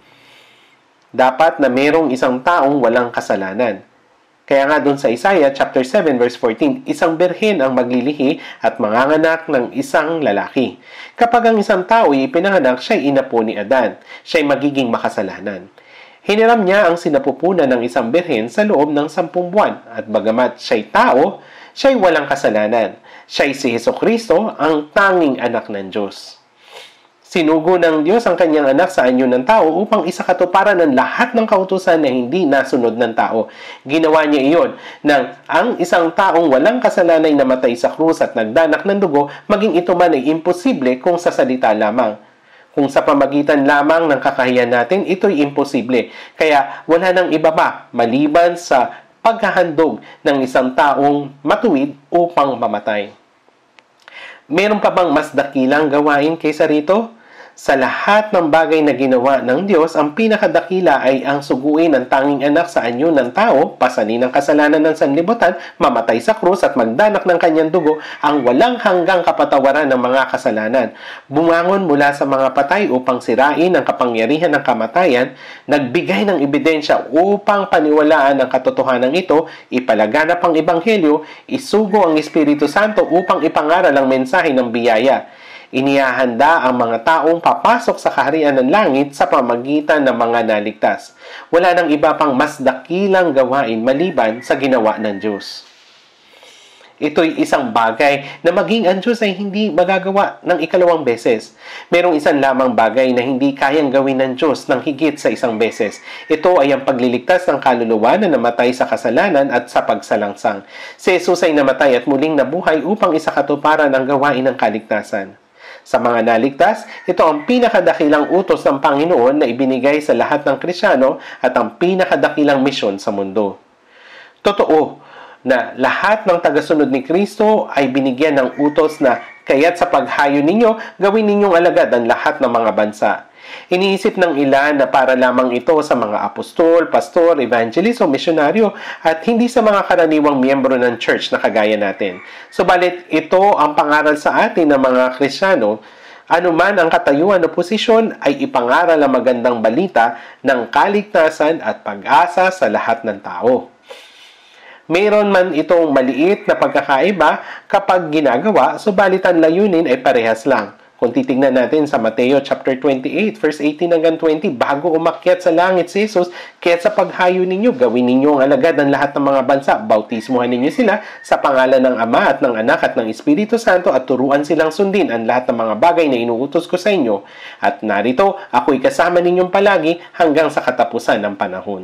Dapat na merong isang taong walang kasalanan. Kaya nga doon sa Isaiah chapter seven verse fourteen, isang birhen ang maglilihi at manganganak ng isang lalaki. Kapag ang isang tao ay ipinanganak, siya'y inapo ni Adan. Siya'y magiging makasalanan. Hiniram niya ang sinapupunan ng isang birhen sa loob ng sampung buwan. At bagamat siya'y tao, siya'y walang kasalanan. Siya'y si Hesukristo, ang tanging anak ng Diyos. Sinugo ng Diyos ang kanyang anak sa anyo ng tao upang isakatuparan ng lahat ng kautusan na hindi nasunod ng tao. Ginawa niya iyon nang ang isang taong walang kasalanay namatay sa krus at nagdanak ng dugo, maging ito man ay imposible kung sa salita lamang. Kung sa pamagitan lamang ng kakahiyan natin, ito'y imposible. Kaya wala nang iba pa maliban sa paghahandog ng isang taong matuwid upang mamatay. Meron pa bang mas dakilang gawain kaysa rito? Sa lahat ng bagay na ginawa ng Diyos, ang pinakadakila ay ang suguin ng tanging anak sa anyo ng tao, pasanin ang kasalanan ng sanlibutan, mamatay sa krus at magdanak ng kanyang dugo, ang walang hanggang kapatawaran ng mga kasalanan. Bumangon mula sa mga patay upang sirain ang kapangyarihan ng kamatayan, nagbigay ng ebidensya upang paniwalaan ang katotohanan ito, ipalaganap ang ebanghelyo, isugo ang Espiritu Santo upang ipangaral ang mensahe ng biyaya. Inihahanda ang mga taong papasok sa kaharian ng langit sa pamagitan ng mga naligtas. Wala nang iba pang mas dakilang gawain maliban sa ginawa ng Diyos. Ito'y isang bagay na maging ang Diyos ay hindi magagawa ng ikalawang beses. Merong isang lamang bagay na hindi kayang gawin ng Diyos ng higit sa isang beses. Ito ay ang pagliligtas ng kaluluwa na namatay sa kasalanan at sa pagsalangsang. Si Jesus ay namatay at muling nabuhay upang isakatuparan ang gawain ng kaligtasan. Sa mga naligtas, ito ang pinakadakilang utos ng Panginoon na ibinigay sa lahat ng Kristyano at ang pinakadakilang misyon sa mundo. Totoo na lahat ng tagasunod ni Kristo ay binigyan ng utos na kaya't sa paghayo ninyo, gawin ninyong alagad ang lahat ng mga bansa. Iniisip ng ilan na para lamang ito sa mga apostol, pastor, evangelist o misyonaryo at hindi sa mga karaniwang miyembro ng church na kagaya natin. Subalit ito ang pangaral sa atin ng mga Kristiyano. Anuman ang katayuan o posisyon ay ipangaral ang magandang balita ng kaligtasan at pag-asa sa lahat ng tao. Mayroon man itong maliit na pagkakaiba kapag ginagawa, subalit ang layunin ay parehas lang. Kung titingnan natin sa Mateo chapter twenty-eight, verse eighteen hanggang twenty, bago umakyat sa langit si Jesus, kaya sa paghayo ninyo, gawin ninyo ang alagad ng lahat ng mga bansa, bautismuhan ninyo sila sa pangalan ng Ama at ng Anak at ng Espiritu Santo at turuan silang sundin ang lahat ng mga bagay na inuutos ko sa inyo. At narito, ako'y kasama ninyong palagi hanggang sa katapusan ng panahon.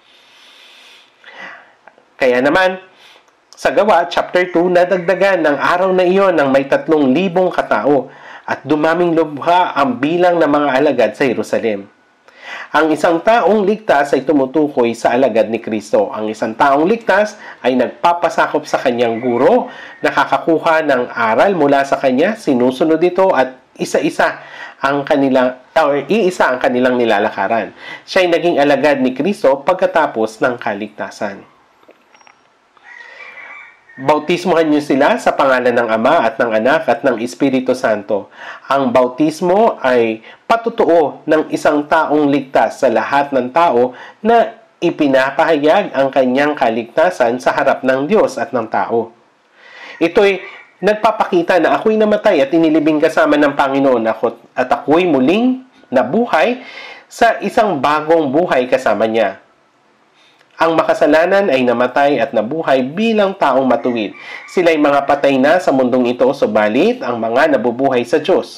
Kaya naman, sa Gawa, chapter two, nadagdagan ng araw na iyon ng may tatlong libong katao at dumaming lubha ang bilang ng mga alagad sa Jerusalem. Ang isang taong ligtas ay tumutukoy sa alagad ni Kristo. Ang isang taong ligtas ay nagpapasakop sa kanyang guro, nakakakuha ng aral mula sa kanya, sinusunod ito at isa-isa ang kanilang or iisa ang kanilang nilalakaran. Siya ay naging alagad ni Kristo pagkatapos ng kaligtasan. Bautismohan niyo sila sa pangalan ng Ama at ng Anak at ng Espiritu Santo. Ang bautismo ay patutuo ng isang taong ligtas sa lahat ng tao na ipinapahayag ang kanyang kaligtasan sa harap ng Diyos at ng tao. Ito'y nagpapakita na ako'y namatay at inilibing kasama ng Panginoon at ako'y muling nabuhay sa isang bagong buhay kasama niya. Ang makasalanan ay namatay at nabuhay bilang taong matuwid. Sila'y mga patay na sa mundong ito, subalit ang mga nabubuhay sa Diyos.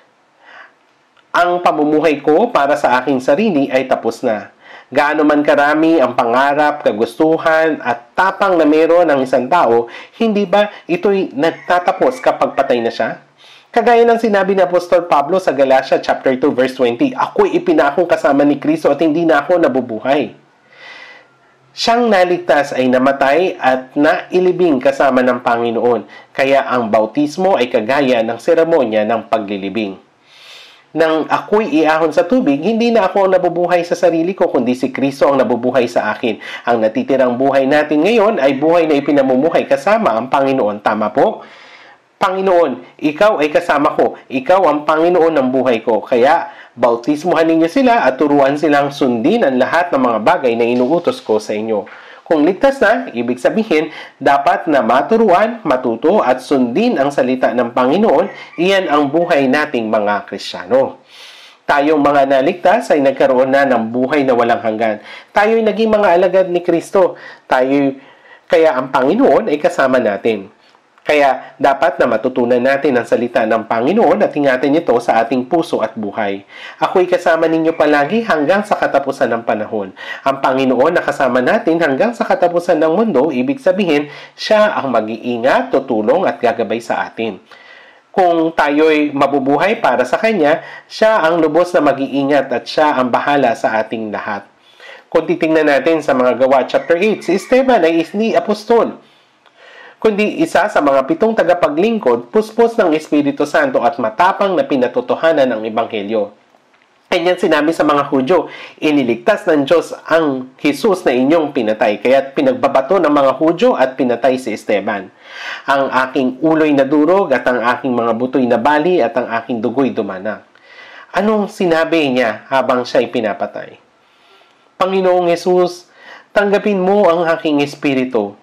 Ang pamumuhay ko para sa aking sarili ay tapos na. Gaano man karami ang pangarap, kagustuhan at tapang na meron ng isang tao, hindi ba ito'y nagtatapos kapag patay na siya? Kagaya ng sinabi ni Apostol Pablo sa Galatia chapter two verse twenty, ako'y ipinakong kasama ni Kristo at hindi na ako nabubuhay. Siyang naligtas ay namatay at nailibing kasama ng Panginoon, kaya ang bautismo ay kagaya ng seremonya ng paglilibing. Nang ako'y iahon sa tubig, hindi na ako ang nabubuhay sa sarili ko, kundi si Kristo ang nabubuhay sa akin. Ang natitirang buhay natin ngayon ay buhay na ipinamumuhay kasama ang Panginoon. Tama po? Panginoon, ikaw ay kasama ko. Ikaw ang Panginoon ng buhay ko. Kaya, bautismohan ninyo sila at turuan silang sundin ang lahat ng mga bagay na inuutos ko sa inyo. Kung ligtas na, ibig sabihin, dapat na maturuan, matuto at sundin ang salita ng Panginoon. Iyan ang buhay nating mga Kristiyano. Tayong mga naligtas ay nagkaroon na ng buhay na walang hanggan. Tayo'y naging mga alagad ni Kristo. Tayo, kaya ang Panginoon ay kasama natin. Kaya dapat na matutunan natin ang salita ng Panginoon at ingatan ito sa ating puso at buhay. Ako'y kasama ninyo palagi hanggang sa katapusan ng panahon. Ang Panginoon na kasama natin hanggang sa katapusan ng mundo, ibig sabihin, siya ang mag-iingat, tutulong at gagabay sa atin. Kung tayo'y mabubuhay para sa Kanya, siya ang lubos na mag-iingat at siya ang bahala sa ating lahat. Kung titingnan natin sa mga Gawa chapter eight, si Esteban ay isni apostol, kundi isa sa mga pitong tagapaglingkod, puspos ng Espiritu Santo at matapang na pinatotohanan ng Ebanghelyo. Kanyang sinabi sa mga Hudyo, iniligtas ng Diyos ang Jesus na inyong pinatay, kaya't pinagbabato ng mga Hudyo at pinatay si Esteban. Ang aking uloy na durog at ang aking mga butoy na bali at ang aking dugo'y dumanak. Anong sinabi niya habang siya'y pinapatay? Panginoong Jesus, tanggapin mo ang aking espiritu.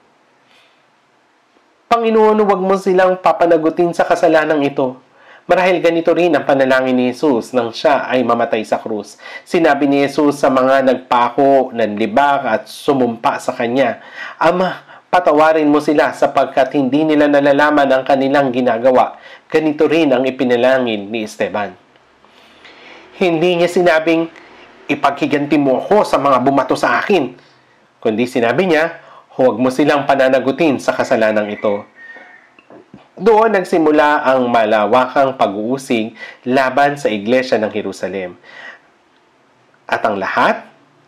Panginoon, huwag mo silang papanagutin sa kasalanang ito. Marahil ganito rin ang panalangin ni Jesus nang siya ay mamatay sa krus. Sinabi ni Jesus sa mga nagpako, nanlibak at sumumpa sa Kanya, Ama, patawarin mo sila sapagkat hindi nila nalalaman ang kanilang ginagawa. Ganito rin ang ipinalangin ni Esteban. Hindi niya sinabing, ipaghiganti mo ako sa mga bumato sa akin. Kundi sinabi niya, huwag mo silang pananagutin sa kasalanang ito. Doon nagsimula ang malawakang pag-uusig laban sa Iglesia ng Jerusalem. At ang lahat,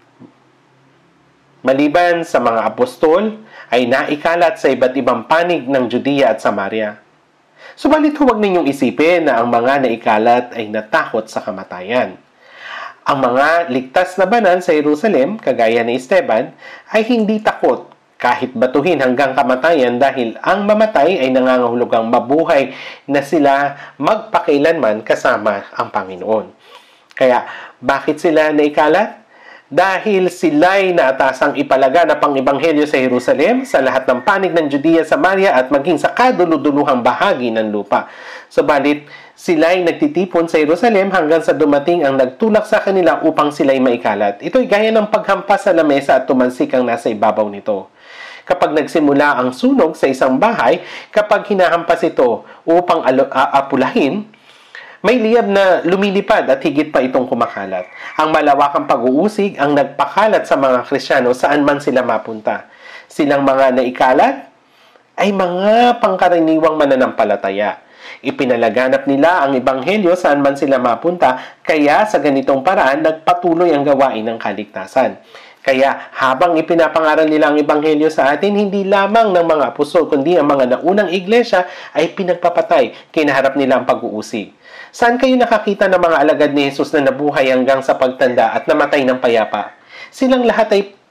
maliban sa mga apostol, ay naikalat sa iba't ibang panig ng Judea at Samaria. Subalit huwag ninyong isipin na ang mga naikalat ay natakot sa kamatayan. Ang mga ligtas na banal sa Jerusalem, kagaya ni Esteban, ay hindi takot kahit batuhin hanggang kamatayan dahil ang mamatay ay nangangahulugang mabuhay na sila magpakailanman kasama ang Panginoon. Kaya, bakit sila naikalat? Dahil sila'y naatasang ipalaga na pang-ebanghelyo sa Jerusalem, sa lahat ng panig ng Judea, Samaria at maging sa kaduluduluhang bahagi ng lupa. Subalit, sila'y nagtitipon sa Jerusalem hanggang sa dumating ang nagtulak sa kanila upang sila'y maikalat. Ito'y gaya ng paghampas sa lamesa at tumansik ang nasa ibabaw nito. Kapag nagsimula ang sunog sa isang bahay, kapag hinahampas ito upang apulahin, may liyab na lumilipad at higit pa itong kumakalat. Ang malawakang pag-uusig ang nagpakalat sa mga Kristiyano saan man sila mapunta. Silang mga naikalat ay mga pangkaraniwang mananampalataya. Ipinalaganap nila ang ebanghelyo saan man sila mapunta, kaya sa ganitong paraan nagpatuloy ang gawain ng kaligtasan. Kaya habang ipinapangaral nila ang ebanghelyo sa atin, hindi lamang ng mga apostol, kundi ang mga naunang iglesia ay pinagpapatay, kinaharap nila ang pag-uusig. Saan kayo nakakita ng mga alagad ni Jesus na nabuhay hanggang sa pagtanda at namatay ng payapa? Silang lahat ay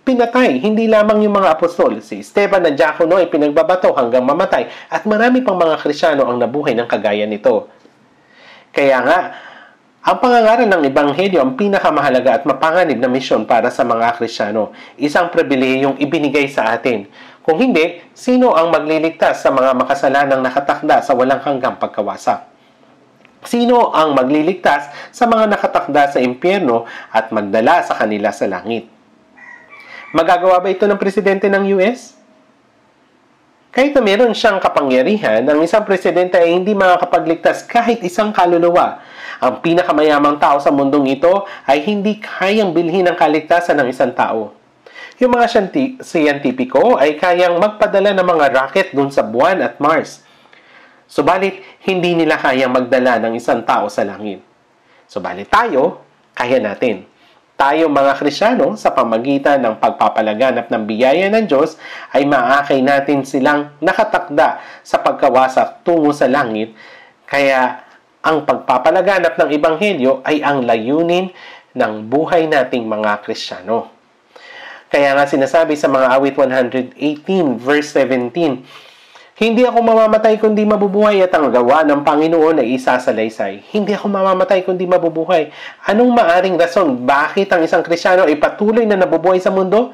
pinatay. Hindi lamang yung mga apostol. Si Esteban na diakono ay pinagbabato hanggang mamatay at marami pang mga Kristiyano ang nabuhay ng kagaya nito. Kaya nga, ang pangangaral ng Ebanghelyo ang pinakamahalaga at mapanganib na misyon para sa mga Kristiyano. Isang pribilehiyong ibinigay sa atin. Kung hindi, sino ang magliligtas sa mga makasalanang nakatakda sa walang hanggang pagkawasak? Sino ang magliligtas sa mga nakatakda sa impyerno at magdala sa kanila sa langit? Magagawa ba ito ng presidente ng U S? Kahit na meron siyang kapangyarihan, ang isang presidente ay hindi makakapagligtas kahit isang kaluluwa. Ang pinakamayamang tao sa mundong ito ay hindi kayang bilhin ang kaligtasan ng isang tao. Yung mga siyentipiko ay kayang magpadala ng mga rocket dun sa buwan at Mars. Subalit, hindi nila kayang magdala ng isang tao sa langit. Subalit tayo, kaya natin. Tayo mga Kristiyano, sa pamagitan ng pagpapalaganap ng biyaya ng Diyos, ay maakay natin silang nakatakda sa pagkawasak tungo sa langit. Kaya, ang pagpapalaganap ng Ebanghelyo ay ang layunin ng buhay nating mga Kristiyano. Kaya nga sinasabi sa mga awit one eighteen verse seventeen, hindi ako mamamatay kundi mabubuhay at ang gawa ng Panginoon ay isasalaysay. Hindi ako mamamatay kundi mabubuhay. Anong maaring rason bakit ang isang Kristiyano ay patuloy na nabubuhay sa mundo?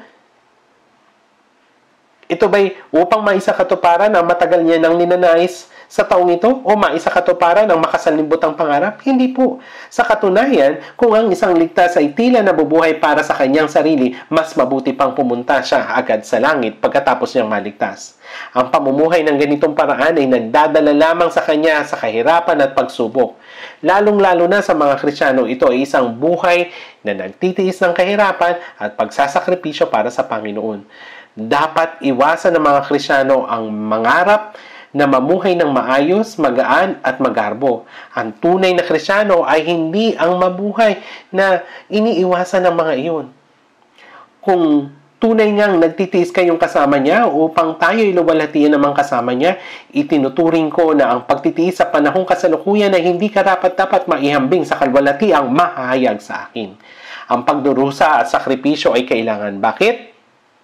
Ito ba'y upang maisakatuparan ang matagal niya nang ninanais sa taong ito o maisakatuparan ang makasanlimbutang pangarap? Hindi po. Sa katunayan, kung ang isang ligtas ay tila nabubuhay para sa kanyang sarili, mas mabuti pang pumunta siya agad sa langit pagkatapos niyang maligtas. Ang pamumuhay ng ganitong paraan ay nagdadala lamang sa kanya sa kahirapan at pagsubok. Lalong-lalo na sa mga Kristiyano, ito ay isang buhay na nagtitiis ng kahirapan at pagsasakripisyo para sa Panginoon. Dapat iwasan ng mga Kristiyano ang mangarap na mamuhay ng maayos, magaan at magarbo. Ang tunay na Kristiyano ay hindi ang mabuhay na iniiwasan ng mga iyon. Kung tunay ngang nagtitiis kayong kasama niya upang tayo iluwalhatian naman kasama niya, itinuturing ko na ang pagtitiis sa panahong kasalukuyan ay hindi karapat-dapat maihambing sa kalwalhati ang mahahayag sa akin. Ang pagdurusa at sakripisyo ay kailangan. Bakit?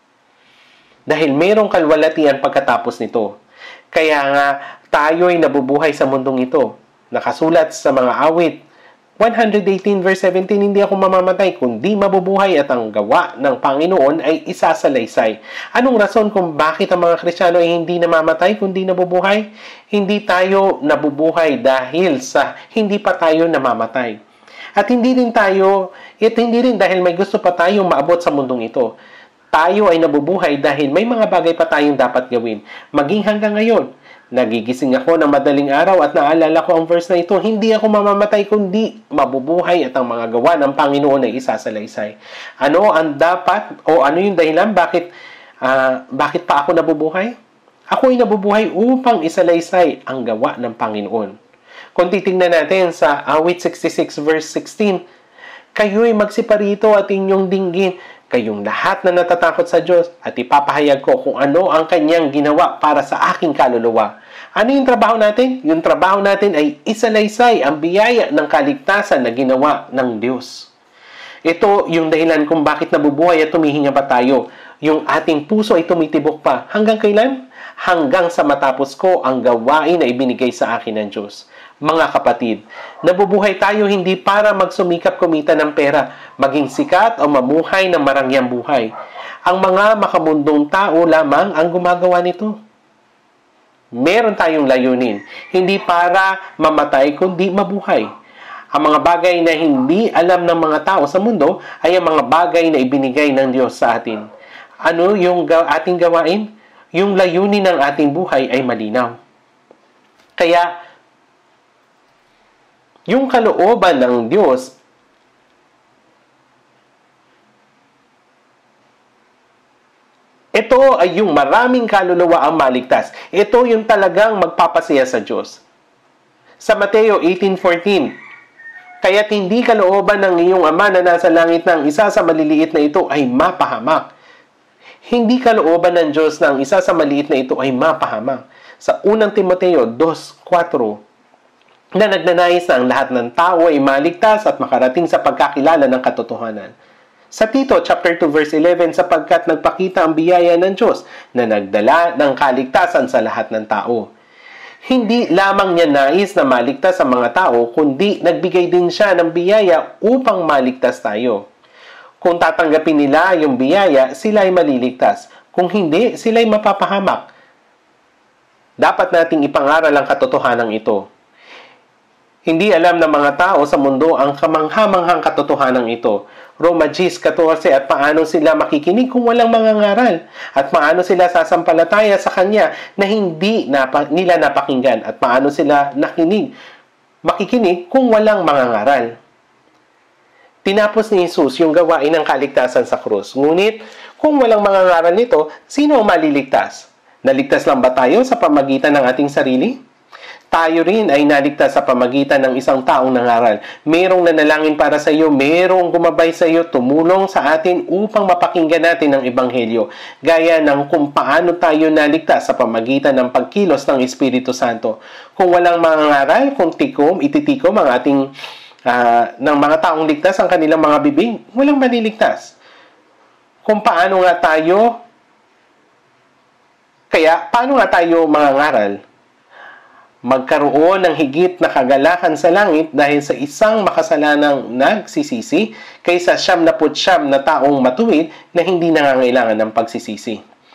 Dahil mayroong kalwalhatian pagkatapos nito. Kaya nga, tayo ay nabubuhay sa mundong ito. Nakasulat sa mga awit, one eighteen verse seventeen, hindi ako mamamatay, kundi mabubuhay at ang gawa ng Panginoon ay isasalaysay. Anong rason kung bakit ang mga Kristiyano ay hindi namamatay, kundi nabubuhay? Hindi tayo nabubuhay dahil sa hindi pa tayo namamatay. At hindi rin tayo, at hindi rin dahil may gusto pa tayong maabot sa mundong ito. Tayo ay nabubuhay dahil may mga bagay pa tayong dapat gawin. Maging hanggang ngayon, nagigising ako ng madaling araw at naalala ko ang verse na ito, hindi ako mamamatay kundi mabubuhay at ang mga gawa ng Panginoon ay isasalaysay. Ano ang dapat o ano yung dahilan bakit, uh, bakit pa ako nabubuhay? Ako ay nabubuhay upang isalaysay ang gawa ng Panginoon. Kung titingnan natin sa awit sixty-six verse sixteen, kayo'y magsiparito at inyong dinggin, kayong lahat na natatakot sa Diyos at ipapahayag ko kung ano ang kanyang ginawa para sa aking kaluluwa. Ano yung trabaho natin? Yung trabaho natin ay isalaysay ang biyaya ng kaligtasan na ginawa ng Diyos. Ito yung dahilan kung bakit nabubuhay at tumihinga pa tayo. Yung ating puso ay tumitibok pa. Hanggang kailan? Hanggang sa matapos ko ang gawain na ibinigay sa akin ng Diyos. Mga kapatid, nabubuhay tayo hindi para magsumikap kumita ng pera, maging sikat o mamuhay ng marangyang buhay. Ang mga makamundong tao lamang ang gumagawa nito. Meron tayong layunin, hindi para mamatay kundi mabuhay. Ang mga bagay na hindi alam ng mga tao sa mundo ay ang mga bagay na ibinigay ng Diyos sa atin. Ano yung ating gawain? Yung layunin ng ating buhay ay malinaw. Kaya, yung kalooban ng Diyos ito ay yung maraming kaluluwa ang maligtas. Ito yung talagang magpapasaya sa Diyos. Sa Mateo eighteen fourteen, kaya't hindi kalooban ng iyong Ama na nasa langit ng isa sa maliliit na ito ay mapahamak. Hindi kalooban ng Diyos na ang isa sa maliit na ito ay mapahamak. Sa unang Timoteo two four, na nagnanais na ang lahat ng tao ay maligtas at makarating sa pagkakilala ng katotohanan. Sa Tito chapter two verse eleven, sapagkat nagpakita ang biyaya ng Diyos na nagdala ng kaligtasan sa lahat ng tao. Hindi lamang niya nais na maligtas sa mga tao, kundi nagbigay din siya ng biyaya upang maligtas tayo. Kung tatanggapin nila yung biyaya, sila ay maliligtas. Kung hindi, sila ay mapapahamak. Dapat nating ipangaral ang katotohanan ito. Hindi alam ng mga tao sa mundo ang kamangha-manghang katotohanan ito. Roma ten fourteen, at paano sila makikinig kung walang mangangaral? At paano sila sasampalataya sa Kanya na hindi napa, nila napakinggan? At paano sila nakinig, makikinig kung walang mangangaral? Tinapos ni Jesus yung gawain ng kaligtasan sa krus. Ngunit, kung walang mangangaral nito, sino ang maliligtas? Naligtas lang ba tayo sa pamagitan ng ating sarili? Tayo rin ay naligtas sa pamagitan ng isang taong nangaral. Merong nanalangin para sa iyo, merong gumabay sa iyo, tumulong sa atin upang mapakinggan natin ang Ebanghelyo. Gaya ng kung paano tayo naligtas sa pamagitan ng pagkilos ng Espiritu Santo. Kung walang mangangaral, kung tikom, ititikom ang ating uh, ng mga taong ligtas ang kanilang mga bibig, walang maliligtas. Kung paano nga tayo, kaya paano nga tayo mangangaral? Magkaroon ng higit na kagalakan sa langit dahil sa isang makasalanang nagsisisi kaysa siyam na putsyam na taong matuwid na hindi nangangailangan ng pagsisisi.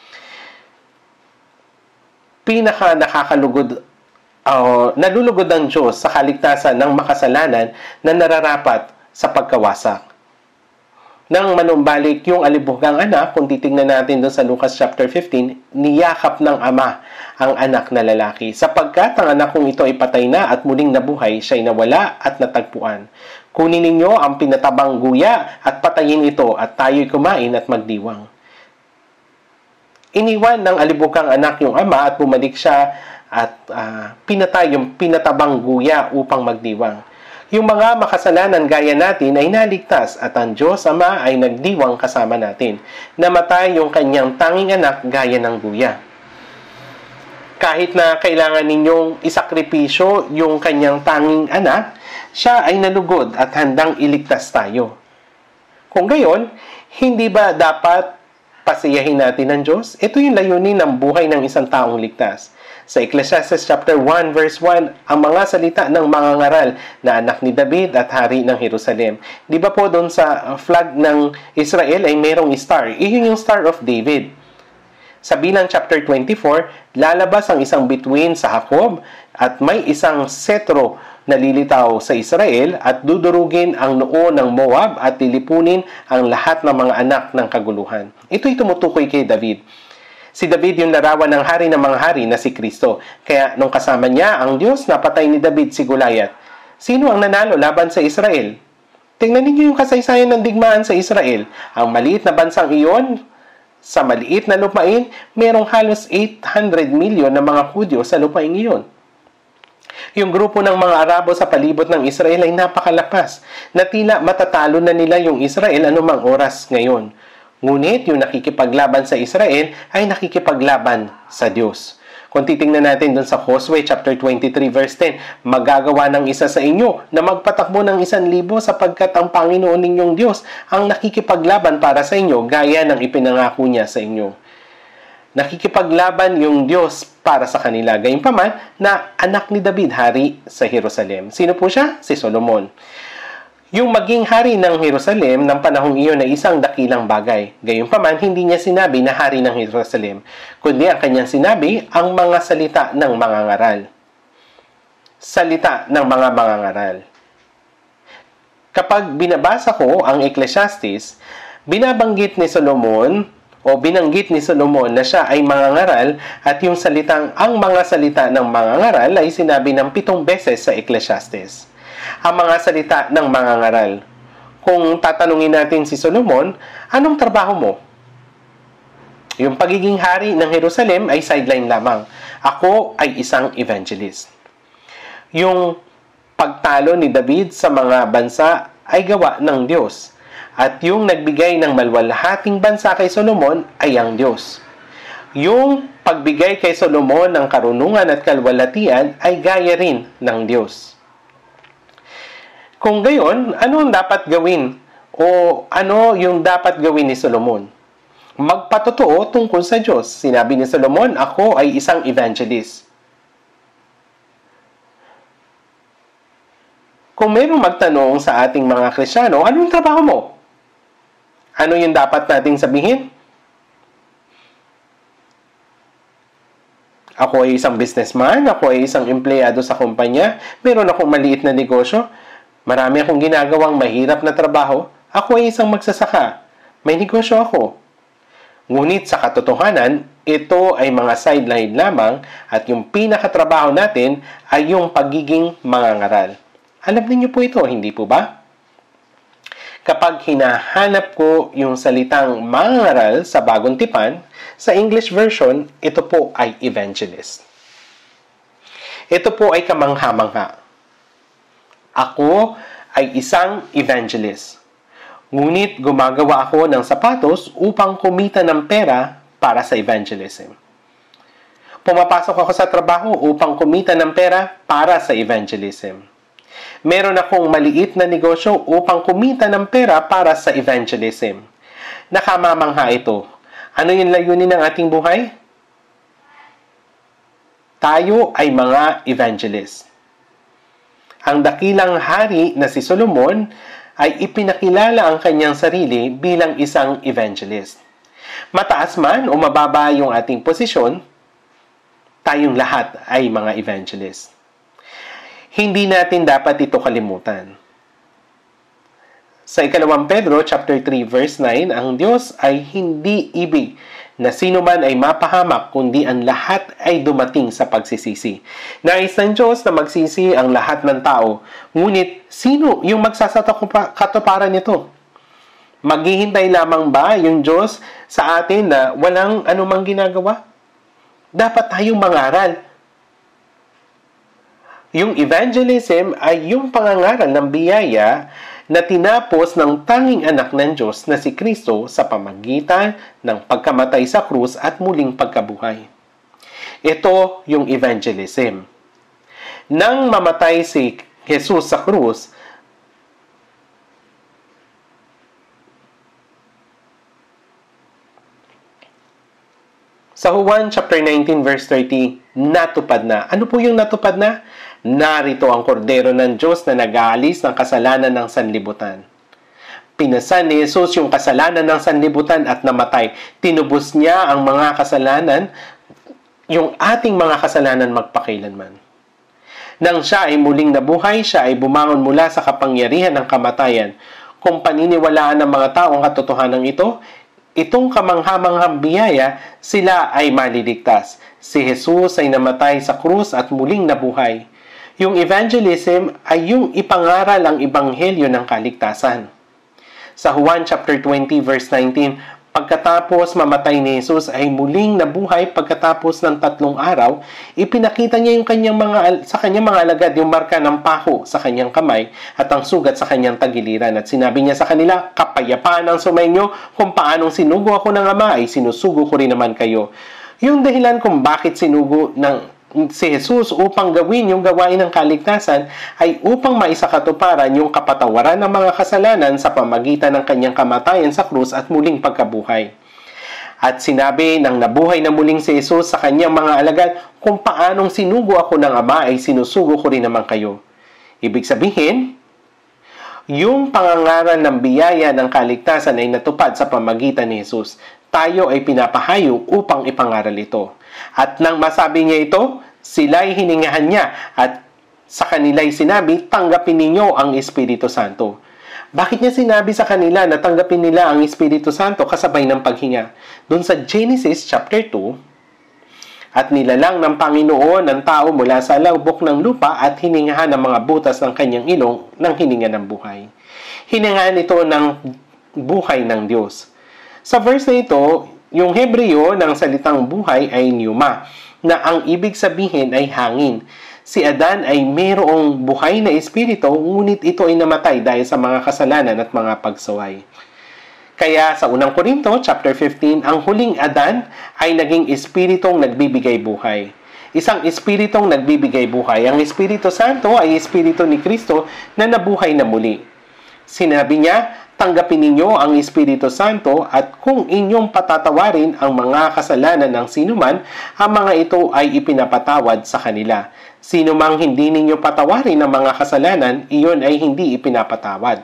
Pinaka nakakalugod, uh, nalulugod ang Diyos sa kaligtasan ng makasalanan na nararapat sa pagkawasak. Nang manumbalik yung alibugang anak, kung titingnan natin doon sa Lucas chapter fifteen, niyakap ng ama ang anak na lalaki. Sapagkat ang anak kong ito ay patay na at muling nabuhay, siya'y nawala at natagpuan. Kunin ninyo ang pinatabang guya at patayin ito at tayo'y kumain at magdiwang. Iniwan ng alibugang anak yung ama at bumalik siya at uh, pinatay yung pinatabang guya upang magdiwang. Yung mga makasalanan gaya natin ay naligtas at ang Diyos Ama ay nagdiwang kasama natin. Namatay yung kanyang tanging anak gaya ng guya. Kahit na kailangan ninyong isakripisyo yung kanyang tanging anak, siya ay nalugod at handang iligtas tayo. Kung gayon, hindi ba dapat pasiyahin natin ng Diyos? Ito yung layunin ng buhay ng isang taong ligtas. Sa Ecclesiastes chapter one verse one, ang mga salita ng mangangaral na anak ni David at hari ng Jerusalem. Di ba po doon sa flag ng Israel ay merong star? Iyon yung Star of David. Sa Bilang chapter twenty-four, lalabas ang isang bituin sa Jacob at may isang setro na lilitaw sa Israel at dudurugin ang noo ng Moab at tilipunin ang lahat ng mga anak ng kaguluhan. Ito'y tumutukoy kay David. Si David yung larawan ng hari ng mga hari na si Kristo. Kaya nung kasama niya ang Diyos, napatay ni David si Goliath. Sino ang nanalo laban sa Israel? Tingnan niyo yung kasaysayan ng digmaan sa Israel. Ang maliit na bansang iyon, sa maliit na lupain, merong halos eight hundred million na mga Hudyo sa lupain iyon. Yung grupo ng mga Arabo sa palibot ng Israel ay napakalakas, na tila matatalo na nila yung Israel anumang oras ngayon. Ngunit yung nakikipaglaban sa Israel ay nakikipaglaban sa Diyos. Kung titingnan natin dun sa Hosea chapter twenty-three verse ten, magagawa ng isa sa inyo na magpatakbo ng isang libo sapagkat ang Panginoon ninyong Diyos ang nakikipaglaban para sa inyo gaya ng ipinangako niya sa inyo. Nakikipaglaban yung Diyos para sa kanila. Gayunpaman na anak ni David, hari sa Jerusalem. Sino po siya? Si Solomon. Yung maging hari ng Jerusalem ng panahong iyon ay isang dakilang bagay. Gayunpaman, hindi niya sinabi na hari ng Jerusalem, kundi ang kanyang sinabi ang mga salita ng mga ngaral. Salita ng mga mga ngaral. Kapag binabasa ko ang Ecclesiastes, binabanggit ni Solomon o binanggit ni Solomon na siya ay mangangaral at yung salitang ang mga salita ng mangangaral ay sinabi ng pitong beses sa Ecclesiastes. Ang mga salita ng mangangaral. Kung tatanungin natin si Solomon, anong trabaho mo? Yung pagiging hari ng Jerusalem ay sideline lamang. Ako ay isang evangelist. Yung pagtalo ni David sa mga bansa ay gawa ng Diyos. At yung nagbigay ng malwalhating bansa kay Solomon ay ang Diyos. Yung pagbigay kay Solomon ng karunungan at kalwalhatian ay gaya rin ng Diyos. Kung gayon, ano ang dapat gawin O ano yung dapat gawin ni Solomon? Magpatotoo tungkol sa Diyos. Sinabi ni Solomon, ako ay isang evangelist. Kung mayroong magtanong sa ating mga Kristiyano, anong trabaho mo? Ano yung dapat nating sabihin? Ako ay isang businessman, ako ay isang empleyado sa kumpanya, meron akong maliit na negosyo, marami akong ginagawang mahirap na trabaho, ako ay isang magsasaka, may negosyo ako. Ngunit sa katotohanan, ito ay mga sideline lamang at yung pinakatrabaho natin ay yung pagiging mangangaral. Alam niyo po ito, hindi po ba? Kapag hinahanap ko yung salitang mangangaral sa Bagong Tipan, sa English version, ito po ay evangelist. Ito po ay kamangha-mangha. Ako ay isang evangelist. Ngunit gumagawa ako ng sapatos upang kumita ng pera para sa evangelism. Pumapasok ako sa trabaho upang kumita ng pera para sa evangelism. Meron akong maliit na negosyo upang kumita ng pera para sa evangelism. Nakamamangha ito. Ano yung layunin ng ating buhay? Tayo ay mga evangelist. Ang dakilang hari na si Solomon ay ipinakilala ang kanyang sarili bilang isang evangelist. Mataas man o mababa yung ating posisyon, tayong lahat ay mga evangelist. Hindi natin dapat ito kalimutan. Sa ikalawang Pedro, chapter three, verse nine, ang Diyos ay hindi ibig na sino man ay mapahamak, kundi ang lahat ay dumating sa pagsisisi. Nais ng Diyos na magsisi ang lahat ng tao. Ngunit, sino yung magsasakatuparan nito? Maghihintay lamang ba yung Diyos sa atin na walang anumang ginagawa? Dapat tayong mangaral. Yung evangelism ay yung pangangaral ng biyaya na tinapos ng tanging anak ng Diyos na si Kristo sa pamagitan ng pagkamatay sa krus at muling pagkabuhay. Ito yung evangelism. Nang mamatay si Jesus sa krus, sa Juan chapter nineteen verse thirty, natupad na. Ano po yung natupad na? Narito ang kordero ng Diyos na nag-aalis ng kasalanan ng sanlibutan. Pinasan ni Jesus yung kasalanan ng sanlibutan at namatay. Tinubos niya ang mga kasalanan, yung ating mga kasalanan magpakailanman. Nang siya ay muling nabuhay, siya ay bumangon mula sa kapangyarihan ng kamatayan. Kung paniniwalaan ng mga tao ang katotohanan ito, itong kamangha-manghang biyaya, sila ay maliligtas. Si Jesus ay namatay sa krus at muling nabuhay. Yung evangelism ay yung ipangaral ang ebanghelyo ng kaligtasan. Sa Juan chapter twenty verse nineteen, pagkatapos mamatay ni Jesus ay muling nabuhay pagkatapos ng tatlong araw, ipinakita niya yung kanyang mga, sa kanyang mga alagad yung marka ng paho sa kanyang kamay at ang sugat sa kanyang tagiliran. At sinabi niya sa kanila, kapayapaan ang sumainyo, kung paanong sinugo ako ng Ama ay sinusugo ko rin naman kayo. Yung dahilan kung bakit sinugo ng si Jesus upang gawin yung gawain ng kaligtasan ay upang maisakatuparan yung kapatawaran ng mga kasalanan sa pamagitan ng kanyang kamatayan sa krus at muling pagkabuhay. At sinabi ng nabuhay na muling si Jesus sa kanyang mga alagad, kung paanong sinugo ako ng Ama ay sinusugo ko rin naman kayo. Ibig sabihin, yung pangangaral ng biyaya ng kaligtasan ay natupad sa pamagitan ni Jesus. Tayo ay pinapahayag upang ipangaral ito. At nang masabi niya ito, sila'y hiningahan niya at sa kanila'y sinabi, tanggapin ninyo ang Espiritu Santo. Bakit niya sinabi sa kanila na tanggapin nila ang Espiritu Santo kasabay ng paghinga? Doon sa Genesis chapter two, at nilalang ng Panginoon ang tao mula sa lubok ng lupa at hiningahan ang mga butas ng kanyang ilong ng hininga ng buhay. Hiningahan ito ng buhay ng Diyos. Sa verse na ito, yung Hebreo ng salitang buhay ay pneuma, na ang ibig sabihin ay hangin. Si Adan ay mayroong buhay na espiritu, ngunit ito ay namatay dahil sa mga kasalanan at mga pagsaway. Kaya sa unang Korinto, chapter fifteen, ang huling Adan ay naging espiritong nagbibigay buhay. Isang espiritong nagbibigay buhay. Ang Espiritu Santo ay espiritu ni Kristo na nabuhay na muli. Sinabi niya, Tanggapin ninyo ang Espiritu Santo at kung inyong patatawarin ang mga kasalanan ng sinuman, ang mga ito ay ipinapatawad sa kanila. Sino mang hindi ninyo patawarin ang mga kasalanan, iyon ay hindi ipinapatawad.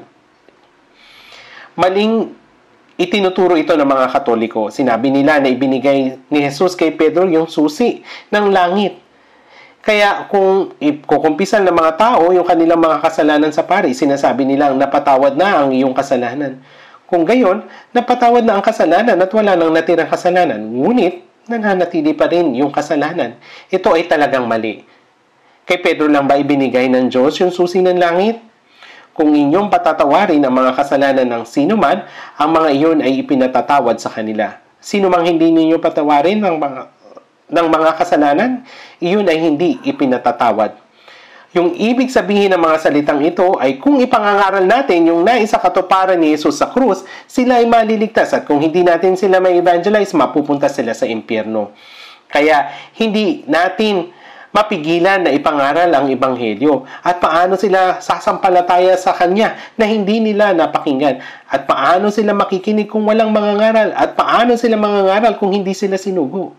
Maling itinuturo ito ng mga Katoliko. Sinabi nila na ibinigay ni Jesus kay Pedro yung susi ng langit. Kaya kung ikukumpisan ng mga tao yung kanilang mga kasalanan sa pari, sinasabi nilang napatawad na ang iyong kasalanan. Kung gayon, napatawad na ang kasalanan at wala nang natirang kasalanan. Ngunit, nananatili pa rin yung kasalanan. Ito ay talagang mali. Kay Pedro lang ba ibinigay ng Diyos yung susi ng langit? Kung inyong patatawarin ang mga kasalanan ng sino man, ang mga iyon ay ipinatatawad sa kanila. Sino mang hindi ninyo patawarin ng mga ng mga kasalanan, iyon ay hindi ipinatatawad. Yung ibig sabihin ng mga salitang ito ay kung ipangangaral natin yung nais sa katuparan ni Jesus sa krus, sila ay maliligtas at kung hindi natin sila may evangelize, mapupunta sila sa impyerno. Kaya hindi natin mapigilan na ipangaral ang Ebanghelyo at paano sila sasampalataya sa Kanya na hindi nila napakinggan at paano sila makikinig kung walang mangangaral at paano sila mangangaral kung hindi sila sinugo.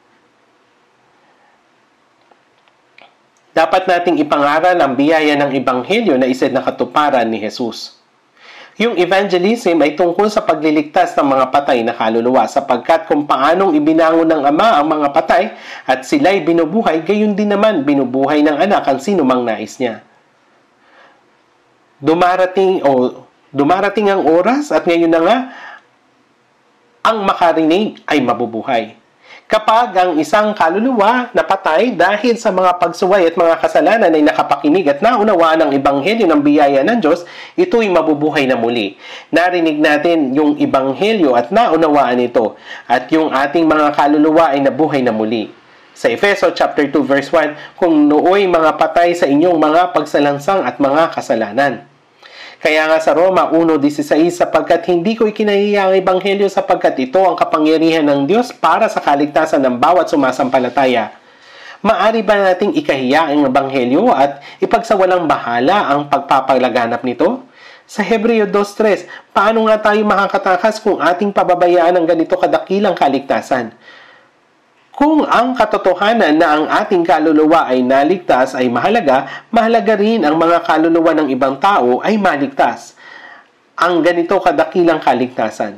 Dapat nating ipangaral ang biyaya ng Ebanghelyo na isa na katuparan ni Jesus. Yung evangelism ay tungkol sa pagliligtas ng mga patay na kaluluwa sapagkat kung paanong ibinangon ng Ama ang mga patay at sila'y binubuhay, gayon din naman binubuhay ng anak ang sino mang nais niya. Dumarating o dumarating ang oras at ngayon na nga, ang makarinig ay mabubuhay. Kapag ang isang kaluluwa na patay dahil sa mga pagsuway at mga kasalanan ay nakapakinig at naunawaan ang Ebanghelyo ng biyaya ng Diyos, ito'y mabubuhay na muli. Narinig natin yung Ebanghelyo at naunawaan ito at yung ating mga kaluluwa ay nabuhay na muli. Sa Efeso chapter two verse one, kung nooy mga patay sa inyong mga pagsalansang at mga kasalanan. Kaya nga sa Roma one sixteen, sapagkat hindi ko ikinahiya ang Ebanghelyo sapagkat ito ang kapangyarihan ng Diyos para sa kaligtasan ng bawat sumasampalataya. Maari ba nating ikahiya ang Ebanghelyo at ipagsawalang bahala ang pagpapalaganap nito? Sa Hebreo two three, paano nga tayo makakatakas kung ating pababayaan ang ganito kadakilang kaligtasan? Kung ang katotohanan na ang ating kaluluwa ay naligtas ay mahalaga, mahalaga rin ang mga kaluluwa ng ibang tao ay maligtas. Ang ganito kadakilang kaligtasan.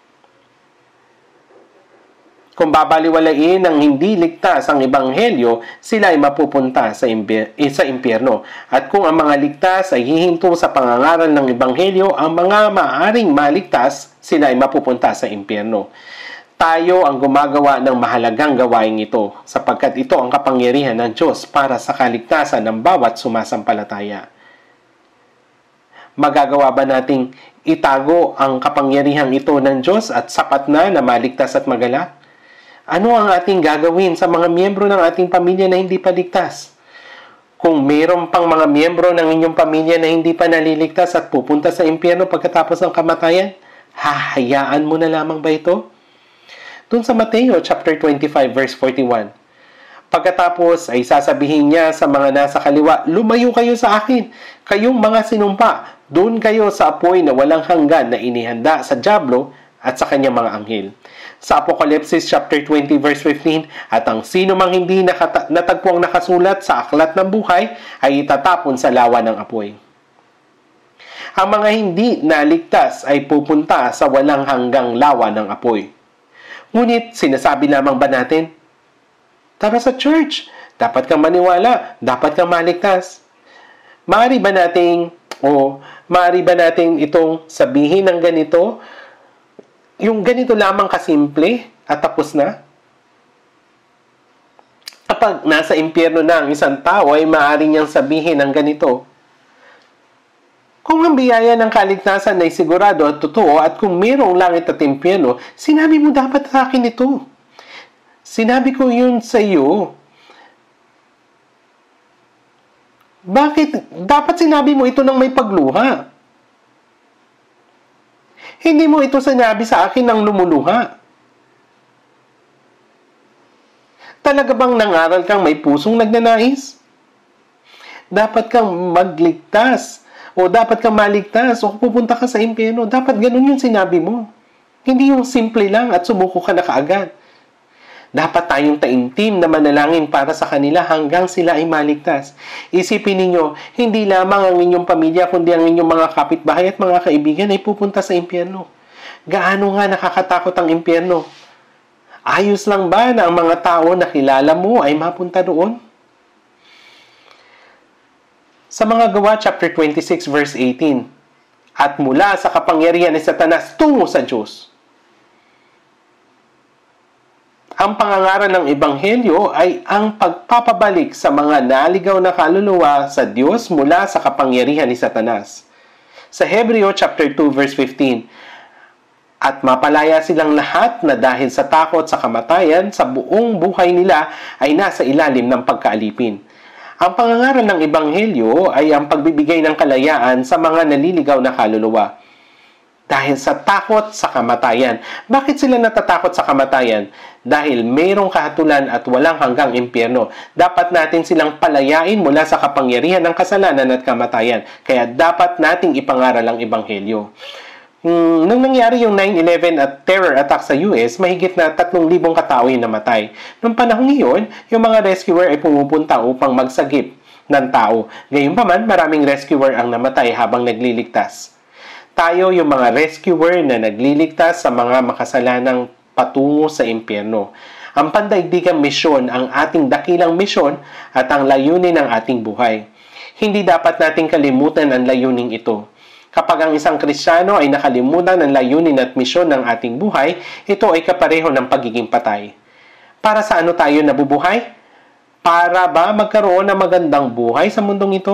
Kung babaliwalain ng hindi ligtas ang Ebanghelyo, sila ay mapupunta sa, imbi- eh, sa impyerno. At kung ang mga ligtas ay hihinto sa pangangaral ng Ebanghelyo, ang mga maaring maligtas, sila ay mapupunta sa impyerno. Tayo ang gumagawa ng mahalagang gawain ito sapagkat ito ang kapangyarihan ng Diyos para sa kaligtasan ng bawat sumasampalataya. Magagawa ba nating itago ang kapangyarihan ito ng Diyos at sapat na na maligtas at magalak? Ano ang ating gagawin sa mga miyembro ng ating pamilya na hindi pa ligtas? Kung mayroon pang mga miyembro ng inyong pamilya na hindi pa naliligtas at pupunta sa impyerno pagkatapos ng kamatayan, hahayaan mo na lamang ba ito? Doon sa Mateo chapter twenty-five verse forty-one. Pagkatapos ay sasabihin niya sa mga nasa kaliwa, lumayo kayo sa akin, kayong mga sinumpa, doon kayo sa apoy na walang hanggan na inihanda sa dyablo at sa kanyang mga anghel. Sa Apocalypse chapter twenty verse fifteen, at ang sino mang hindi nakata- natagpuang nakasulat sa aklat ng buhay ay itatapon sa lawa ng apoy. Ang mga hindi naligtas ay pupunta sa walang hanggang lawa ng apoy. Ngunit, sinasabi lamang ba natin, tara sa church, dapat kang maniwala, dapat kang maligtas. Maaari ba nating, o maaari ba nating itong sabihin ng ganito, yung ganito lamang kasimple at tapos na? Kapag nasa impyerno na ang isang tao, ay maaari niyang sabihin ng ganito, kung ang biyaya ng kaligtasan ay sigurado at totoo at kung mayroong langit at impyerno, sinabi mo dapat sa akin ito. Sinabi ko yun sa iyo. Bakit? Dapat sinabi mo ito ng may pagluha. Hindi mo ito sinabi sa akin ng lumuluha. Talaga bang nangaral kang may pusong nagnanais? Dapat kang magligtas O dapat kang maligtas, o pupunta ka sa impyerno. Dapat ganun yung sinabi mo. Hindi yung simple lang at sumuko ka na kaagad. Dapat tayong taimtim na manalangin para sa kanila hanggang sila ay maligtas. Isipin ninyo, hindi lamang ang inyong pamilya, kundi ang inyong mga kapitbahay at mga kaibigan ay pupunta sa impyerno. Gaano nga nakakatakot ang impyerno? Ayos lang ba na ang mga tao na kilala mo ay mapunta doon? Sa mga Gawa, chapter twenty-six, verse eighteen, at mula sa kapangyarihan ni Satanas tungo sa Diyos. Ang pangangaral ng Ebanghelyo ay ang pagpapabalik sa mga naligaw na kaluluwa sa Diyos mula sa kapangyarihan ni Satanas. Sa Hebreo chapter two verse fifteen, at mapalaya silang lahat na dahil sa takot sa kamatayan sa buong buhay nila ay nasa ilalim ng pagkaalipin. Ang pangangaral ng Ebanghelyo ay ang pagbibigay ng kalayaan sa mga naliligaw na kaluluwa. Dahil sa takot sa kamatayan. Bakit sila natatakot sa kamatayan? Dahil mayroong kahatulan at walang hanggang impyerno. Dapat natin silang palayain mula sa kapangyarihan ng kasalanan at kamatayan. Kaya dapat nating ipangaral ang Ebanghelyo. Hmm, nung nangyari yung nine eleven at terror attack sa U S, mahigit na tatlong libong katao yung namatay. Noong panahon iyon, yung mga rescuer ay pumupunta upang magsagip ng tao. Gayunpaman, maraming rescuer ang namatay habang nagliligtas. Tayo yung mga rescuer na nagliligtas sa mga makasalanang patungo sa impyerno. Ang pandaigdigang misyon ang ating dakilang misyon at ang layunin ng ating buhay. Hindi dapat nating kalimutan ang layuning ito. Kapag ang isang Kristiyano ay nakalimutan ang layunin at misyon ng ating buhay, ito ay kapareho ng pagiging patay. Para sa ano tayo nabubuhay? Para ba magkaroon ng magandang buhay sa mundong ito?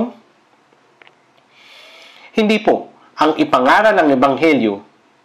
Hindi po. Ang ipangaral ng Ebanghelyo.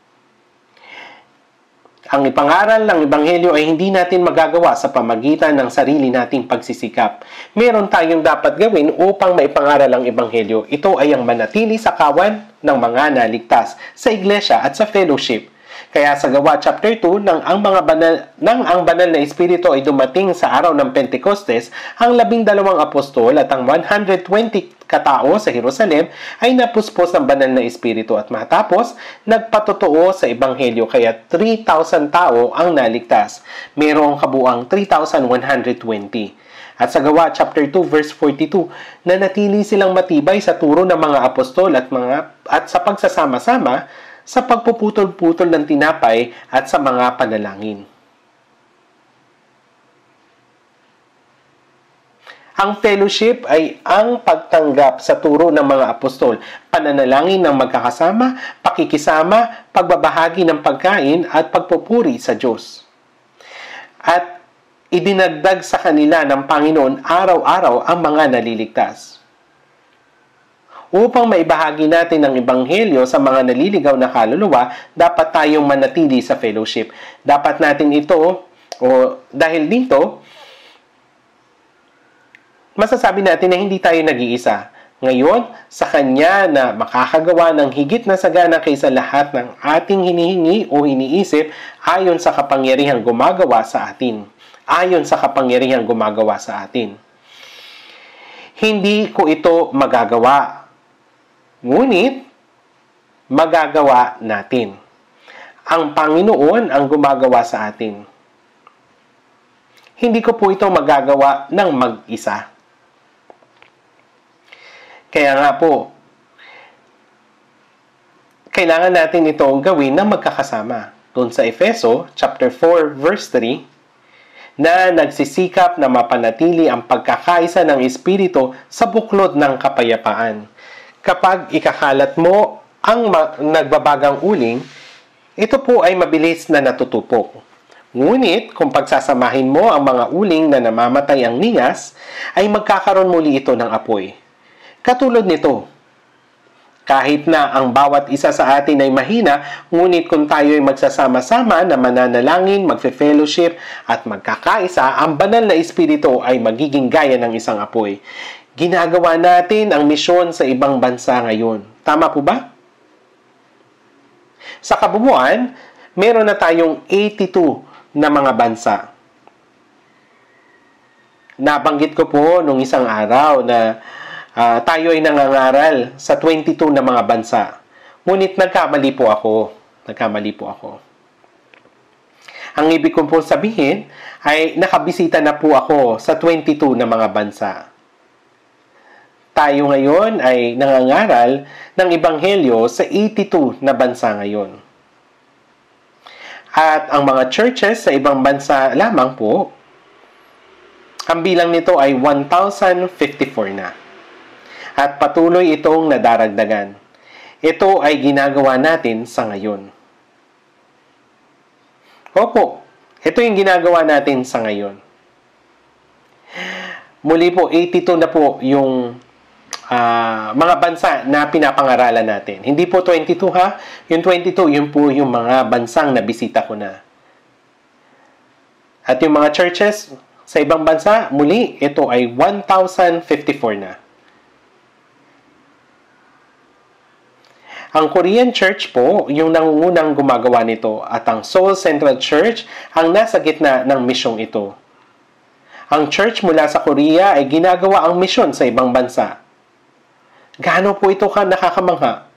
Ang ipangaral ng Ebanghelyo ay hindi natin magagawa sa pamagitan ng sarili nating pagsisikap. Meron tayong dapat gawin upang maipangaral ang Ebanghelyo. Ito ay ang manatili sa kawan ng mga naligtas sa iglesia at sa fellowship. Kaya sa Gawa chapter two, nang ang mga banal, nang ang banal na espiritu ay dumating sa araw ng Pentecostes, ang labing dalawang apostol at ang one hundred twenty katao sa Jerusalem ay napuspos ng banal na espiritu at matapos nagpatotoo sa Ebanghelyo, kaya three thousand tao ang naligtas. Mayroong kabuang three thousand one hundred twenty. At sa Gawa chapter two verse forty-two, nanatili silang matibay sa turo ng mga apostol at mga at sa pagsasama-sama sa pagpuputol-putol ng tinapay at sa mga panalangin. Ang fellowship ay ang pagtanggap sa turo ng mga apostol, pananalangin ng magkakasama, pakikisama, pagbabahagi ng pagkain at pagpupuri sa Diyos. At idinagdag sa kanila ng Panginoon araw-araw ang mga naliligtas. Upang maibahagi natin ang Ebanghelyo sa mga naliligaw na kaluluwa, dapat tayong manatili sa fellowship. Dapat natin ito, o dahil dito, masasabi natin na hindi tayo nag-iisa. Ngayon, sa Kanya na makakagawa ng higit na sagana kaysa lahat ng ating hinihingi o iniisip ayon sa kapangyarihang gumagawa sa atin. Ayon sa kapangyarihang gumagawa sa atin. Hindi ko ito magagawa. Ngunit, magagawa natin. Ang Panginoon ang gumagawa sa atin. Hindi ko po ito magagawa ng mag-isa. Kaya nga po, kailangan natin itong gawin ng magkakasama. Doon sa Efeso, chapter four, verse three, na nagsisikap na mapanatili ang pagkakaisa ng Espiritu sa buklod ng kapayapaan. Kapag ikakalat mo ang nagbabagang uling, ito po ay mabilis na natutupok. Ngunit, kung pagsasamahin mo ang mga uling na namamatay ang ningas, ay magkakaroon muli ito ng apoy. Katulad nito, kahit na ang bawat isa sa atin ay mahina, ngunit kung tayo ay magsasama-sama na mananalangin, magfe-fellowship at magkakaisa, ang banal na espiritu ay magiging gaya ng isang apoy. Ginagawa natin ang misyon sa ibang bansa ngayon. Tama po ba? Sa kabuuan, meron na tayong eighty-two na mga bansa. Nabanggit ko po nung isang araw na Uh, tayo ay nangangaral sa twenty-two na mga bansa. Ngunit nagkamali po ako. Nagkamali po ako. Ang ibig kong po sabihin ay nakabisita na po ako sa twenty-two na mga bansa. Tayo ngayon ay nangangaral ng Ebanghelyo sa eighty-two na bansa ngayon. At ang mga churches sa ibang bansa lamang po, ang bilang nito ay one thousand fifty-four na. At patuloy itong nadaragdagan. Ito ay ginagawa natin sa ngayon. Opo, ito yung ginagawa natin sa ngayon. Muli po, eighty-two na po yung uh, mga bansa na pinapangaralan natin. Hindi po twenty-two ha. Yung twenty-two, yun po yung mga bansang nabisita ko na. At yung mga churches sa ibang bansa, muli, ito ay one thousand fifty-four na. Ang Korean Church po, yung nangungunang gumagawa nito, at ang Seoul Central Church ang nasa gitna ng misyong ito. Ang church mula sa Korea ay ginagawa ang misyon sa ibang bansa. Gaano po ito ka nakakamangha?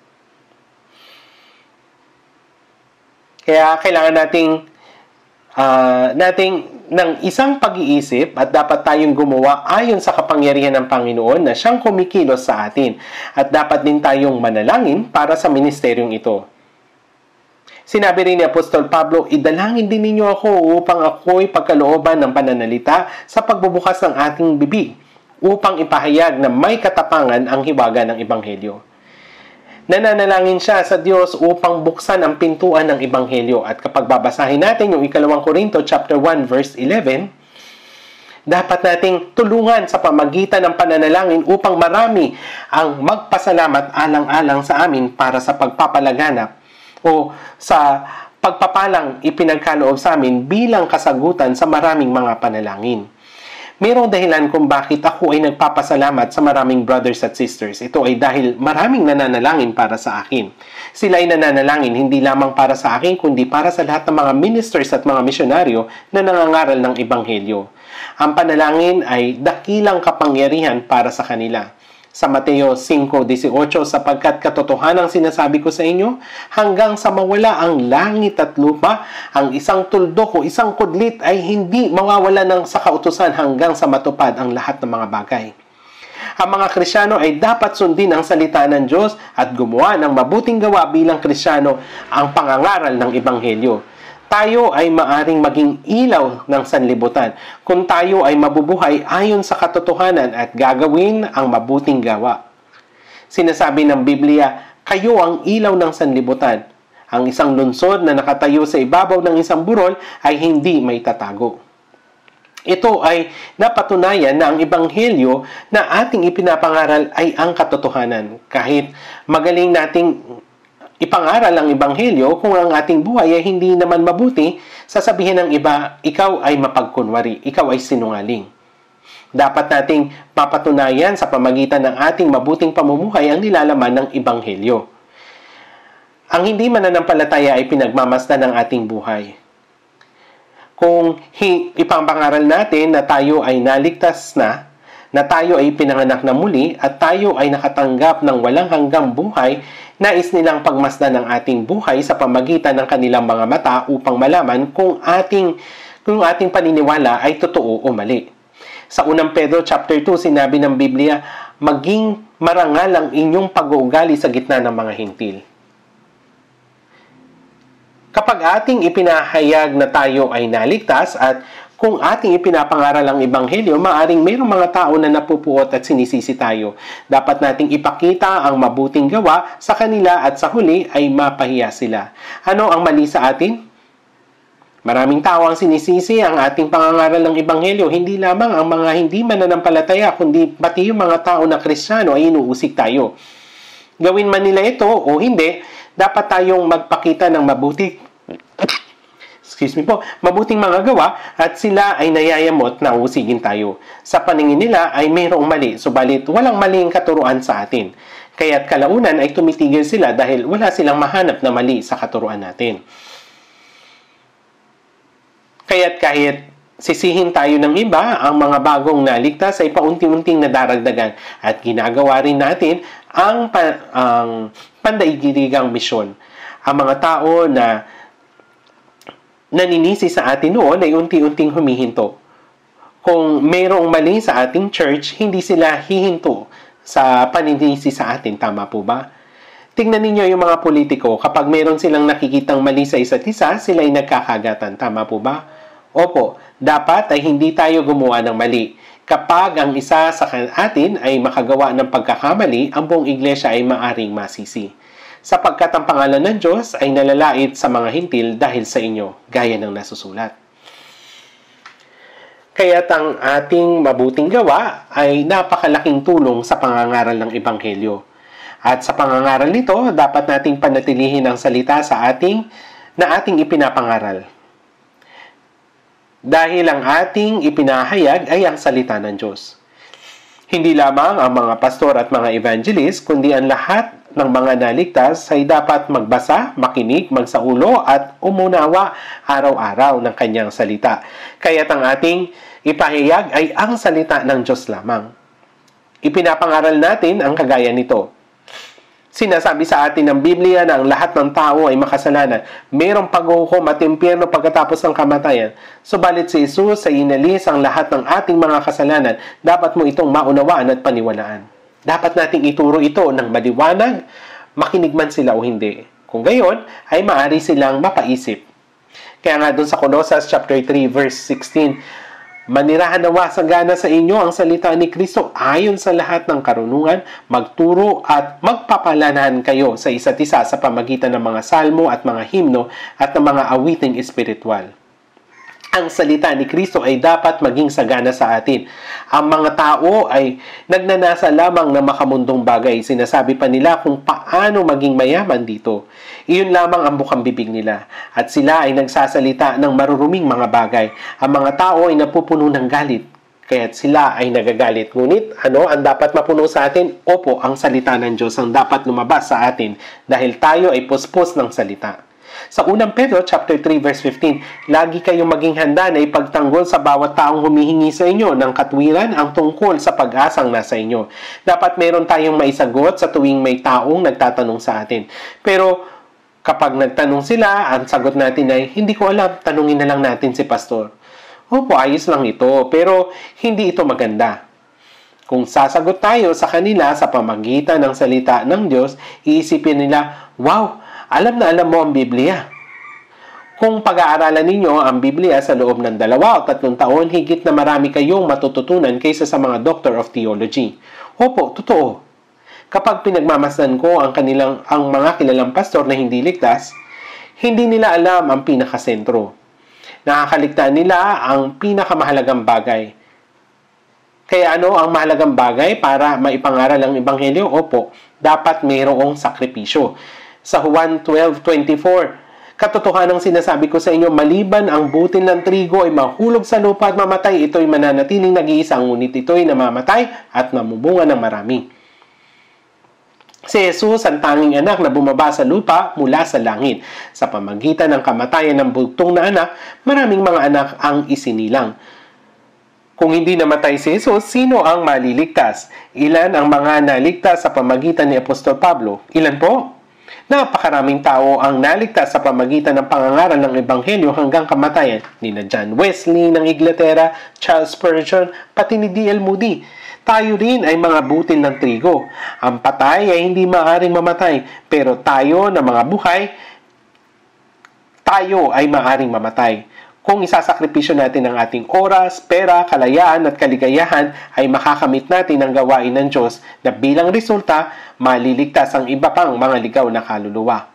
Kaya kailangan nating uh, nating ng isang pag-iisip at dapat tayong gumawa ayon sa kapangyarihan ng Panginoon na siyang kumikilos sa atin. At dapat din tayong manalangin para sa ministeryong ito. Sinabi rin ni Apostol Pablo, idalangin din ninyo ako upang ako'y pagkalooban ng pananalita sa pagbubukas ng ating bibig upang ipahayag na may katapangan ang hiwaga ng Ebanghelyo. Nananalangin siya sa Diyos upang buksan ang pintuan ng Ebanghelyo. At kapag babasahin natin yung ikalawang Korinto chapter one verse eleven, dapat nating tulungan sa pamagitan ng pananalangin upang marami ang magpasalamat alang-alang sa amin para sa pagpapalaganap o sa pagpapalang ipinagkaloob sa amin bilang kasagutan sa maraming mga panalangin. Mayroong dahilan kung bakit ako ay nagpapasalamat sa maraming brothers at sisters. Ito ay dahil maraming nananalangin para sa akin. Sila ay nananalangin hindi lamang para sa akin, kundi para sa lahat ng mga ministers at mga misyonaryo na nangangaral ng Ebanghelyo. Ang panalangin ay dakilang kapangyarihan para sa kanila. Sa Mateo five eighteen, sapagkat katotohanang sinasabi ko sa inyo, hanggang sa mawala ang langit at lupa, ang isang tuldok o isang kudlit ay hindi mawawala ng sa kautusan hanggang sa matupad ang lahat ng mga bagay. Ang mga Kristyano ay dapat sundin ang salita ng Diyos at gumawa ng mabuting gawa bilang Kristyano ang pangangaral ng Ebanghelyo. Tayo ay maaring maging ilaw ng sanlibutan kung tayo ay mabubuhay ayon sa katotohanan at gagawin ang mabuting gawa. Sinasabi ng Biblia, kayo ang ilaw ng sanlibutan. Ang isang lungsod na nakatayo sa ibabaw ng isang burol ay hindi may tatago. Ito ay napatunayan na ang Ebanghelyo na ating ipinapangaral ay ang katotohanan. Kahit magaling nating ipangaral ang Ebanghelyo, kung ang ating buhay ay hindi naman mabuti, sasabihin ng iba, ikaw ay mapagkunwari, ikaw ay sinungaling. Dapat nating papatunayan sa pamagitan ng ating mabuting pamumuhay ang nilalaman ng Ebanghelyo. Ang hindi mananampalataya ay pinagmamasdan ng ating buhay. Kung ipangangaral natin na tayo ay naligtas na, na tayo ay pinanganak na muli, at tayo ay nakatanggap ng walang hanggang buhay, nais nilang pagmasdan ng ating buhay sa pamagitan ng kanilang mga mata upang malaman kung ating kung ating paniniwala ay totoo o mali. Sa unang Pedro chapter two, sinabi ng Biblia, maging marangal ang inyong pag-uugali sa gitna ng mga hintil. Kapag ating ipinahayag na tayo ay naligtas at kung ating ipinapangaral ang Ebanghelyo, maaring mayroong mga tao na napupuot at sinisisi tayo. Dapat nating ipakita ang mabuting gawa sa kanila at sa huli ay mapahiya sila. Ano ang mali sa atin? Maraming tao ang sinisisi ang ating pangangaral ng Ebanghelyo. Hindi lamang ang mga hindi mananampalataya, kundi pati yung mga tao na Kristiyano ay inuusig tayo. Gawin man nila ito o hindi, dapat tayong magpakita ng mabuti excuse me po, mabuting mga gawa at sila ay nayayamot na usigin tayo. Sa paningin nila ay mayroong mali, subalit walang maling katuruan sa atin. Kaya't kalaunan ay tumitigil sila dahil wala silang mahanap na mali sa katuruan natin. Kaya't kahit sisihin tayo ng iba, ang mga bagong naligtas ay paunti-unting nadaragdagan at ginagawa rin natin ang, ang pandaigdigang misyon. Ang mga tao na naninisi sa atin noon ay unti-unting humihinto. Kung mayroong mali sa ating church, hindi sila hihinto sa paninisi sa atin. Tama po ba? Tingnan ninyo yung mga politiko, kapag mayroon silang nakikitang mali sa isa't isa, sila ay nagkakagatan. Tama po ba? Opo, dapat ay hindi tayo gumawa ng mali. Kapag ang isa sa atin ay makagawa ng pagkakamali, ang buong iglesia ay maaring masisi. Sapagkat ang pangalan ng Diyos ay nalalait sa mga hintil dahil sa inyo, gaya ng nasusulat. Kaya't ang ating mabuting gawa ay napakalaking tulong sa pangangaral ng Ebanghelyo. At sa pangangaral nito, dapat nating panatilihin ang salita sa ating na ating ipinapangaral. Dahil ang ating ipinahayag ay ang salita ng Diyos. Hindi lamang ang mga pastor at mga evangelist, kundi ang lahat ng mga naligtas ay dapat magbasa, makinig, magsaulo at umunawa araw-araw ng kanyang salita. Kaya't ang ating ipahayag ay ang salita ng Diyos lamang. Ipinapangaral natin ang kagaya nito. Sinasabi sa atin ng Biblia na ang lahat ng tao ay makasalanan. Mayroong paghuhukom at impyerno pagkatapos ng kamatayan. Subalit si Jesus ay inalis ang lahat ng ating mga kasalanan. Dapat mo itong maunawaan at paniwalaan. Dapat nating ituro ito ng maliwanag, makinig man sila o hindi. Kung gayon, ay maaari silang mapaisip. Kaya nga doon sa Colossus chapter three verse sixteen, manirahan nawa sa gana sa inyo ang salita ni Kristo ayon sa lahat ng karunungan, magturo at magpapalanan kayo sa isa't isa sa pamagitan ng mga salmo at mga himno at ng mga awiting espiritual. Ang salita ni Kristo ay dapat maging sagana sa atin. Ang mga tao ay nagnanasa lamang ng makamundong bagay. Sinasabi pa nila kung paano maging mayaman dito. Iyon lamang ang bukang bibig nila. At sila ay nagsasalita ng maruruming mga bagay. Ang mga tao ay napupuno ng galit. Kaya't sila ay nagagalit. Ngunit ano ang dapat mapuno sa atin? Opo, ang salita ng Diyos ang dapat lumabas sa atin dahil tayo ay puspos ng salita. Sa unang Pedro chapter three verse fifteen, lagi kayong maging handa na ipagtanggol sa bawat taong humihingi sa inyo ng katwiran ang tungkol sa pag-asang nasa inyo. Dapat meron tayong maisagot sa tuwing may taong nagtatanong sa atin. Pero kapag nagtanong sila, ang sagot natin ay, hindi ko alam, tanungin na lang natin si pastor. Opo, ayos lang ito, pero hindi ito maganda. Kung sasagot tayo sa kanila sa pamagitan ng salita ng Diyos, iisipin nila, wow, alam na alam mo ang Biblia. Kung pag-aaralan ninyo ang Biblia sa loob ng dalawa o tatlong taon, higit na marami kayong matututunan kaysa sa mga Doctor of Theology. Opo, totoo. Kapag pinagmamasdan ko ang kanilang ang mga kilalang pastor na hindi ligtas, hindi nila alam ang pinakasentro. Nakakaligtaan nila ang pinakamahalagang bagay. Kaya ano ang mahalagang bagay para maipangaral ang Ebanghelyo? Opo, dapat mayroong sakripisyo. Sa Juan twelve twenty-four, katotohanang sinasabi ko sa inyo, maliban ang butil ng trigo ay mahulog sa lupa at mamatay, ito'y mananatiling nag-iisa, ngunit ito'y namamatay at namumunga ng marami. Si Jesus, ang tanging anak na bumaba sa lupa mula sa langit. Sa pamagitan ng kamatayan ng bugtong na anak, maraming mga anak ang isinilang. Kung hindi namatay si Jesus, sino ang maliligtas? Ilan ang mga naligtas sa pamagitan ni Apostol Pablo? Ilan po? Napakaraming tao ang naligtas sa pamagitan ng pangangaral ng Ebanghelyo hanggang kamatayan. Nina John Wesley ng Inglaterra, Charles Spurgeon, pati ni D L Moody. Tayo rin ay mga butil ng trigo. Ang patay ay hindi maaaring mamatay, pero tayo na mga buhay, tayo ay maaaring mamatay. Kung isasakripisyo natin ang ating oras, pera, kalayaan at kaligayahan, ay makakamit natin ang gawain ng Diyos na bilang resulta, maliligtas ang iba pang mga ligaw na kaluluwa.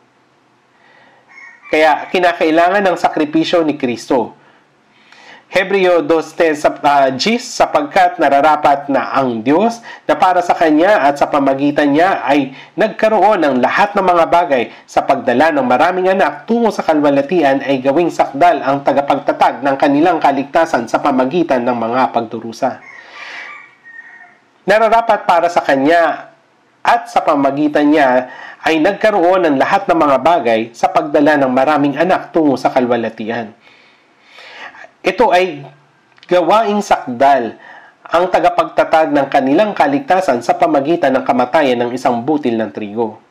Kaya kinakailangan ng sakripisyo ni Kristo. Hebreo two ten uh, Gis, sapagkat nararapat na ang Diyos na para sa Kanya at sa pamagitan niya ay nagkaroon ng lahat ng mga bagay sa pagdala ng maraming anak tungo sa kalwalatian ay gawing sakdal ang tagapagtatag ng kanilang kaligtasan sa pamagitan ng mga pagdurusa. Nararapat para sa Kanya at sa pamagitan niya ay nagkaroon ng lahat ng mga bagay sa pagdala ng maraming anak tungo sa kalwalatian. Ito ay gawaing sakdal ang tagapagtatag ng kanilang kaligtasan sa pamagitan ng kamatayan ng isang butil ng trigo.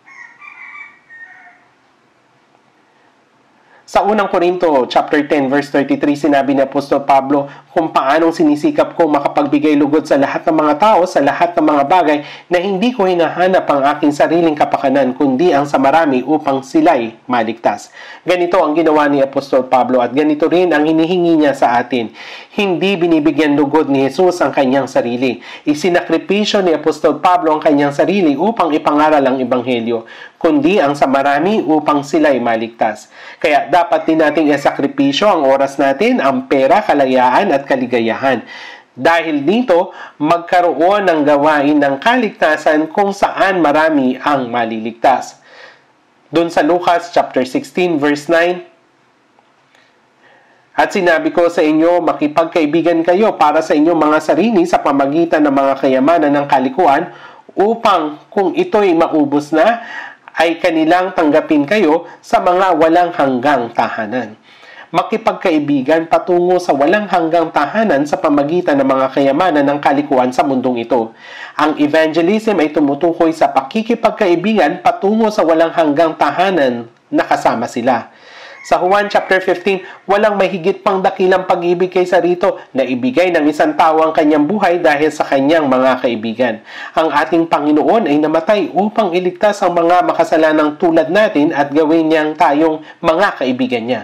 Sa unang Korinto, chapter ten, verse thirty-three, sinabi ni Apostol Pablo kung paanong sinisikap ko makapagbigay lugod sa lahat ng mga tao, sa lahat ng mga bagay, na hindi ko hinahanap ang aking sariling kapakanan, kundi ang sa marami upang sila'y maligtas. Ganito ang ginawa ni Apostol Pablo at ganito rin ang hinihingi niya sa atin. Hindi binibigyan lugod ni Jesus ang kanyang sarili. Isinakripisyo ni Apostol Pablo ang kanyang sarili upang ipangaral ang Ebanghelyo, kundi ang sa marami upang sila'y maligtas. Kaya dapat din nating isakripisyo ang oras natin, ang pera, kalayaan at kaligayahan. Dahil dito, magkaroon ng gawain ng kaligtasan kung saan marami ang maliligtas. Doon sa Lucas chapter sixteen verse nine, at sinabi ko sa inyo, makipagkaibigan kayo para sa inyong mga sarili sa pamagitan ng mga kayamanan ng kalikuan, upang kung ito'y maubos na, ay kanilang tanggapin kayo sa mga walang hanggang tahanan. Makipagkaibigan patungo sa walang hanggang tahanan sa pamagitan ng mga kayamanan ng kalikuan sa mundong ito. Ang evangelism ay tumutukoy sa pakikipagkaibigan patungo sa walang hanggang tahanan na kasama sila. Sa Juan chapter fifteen, walang mahigit pang dakilang pag-ibig kaysa rito na ibigay ng isang tao ang kanyang buhay dahil sa kanyang mga kaibigan. Ang ating Panginoon ay namatay upang iligtas ang mga makasalanang tulad natin at gawin niyang tayong mga kaibigan niya.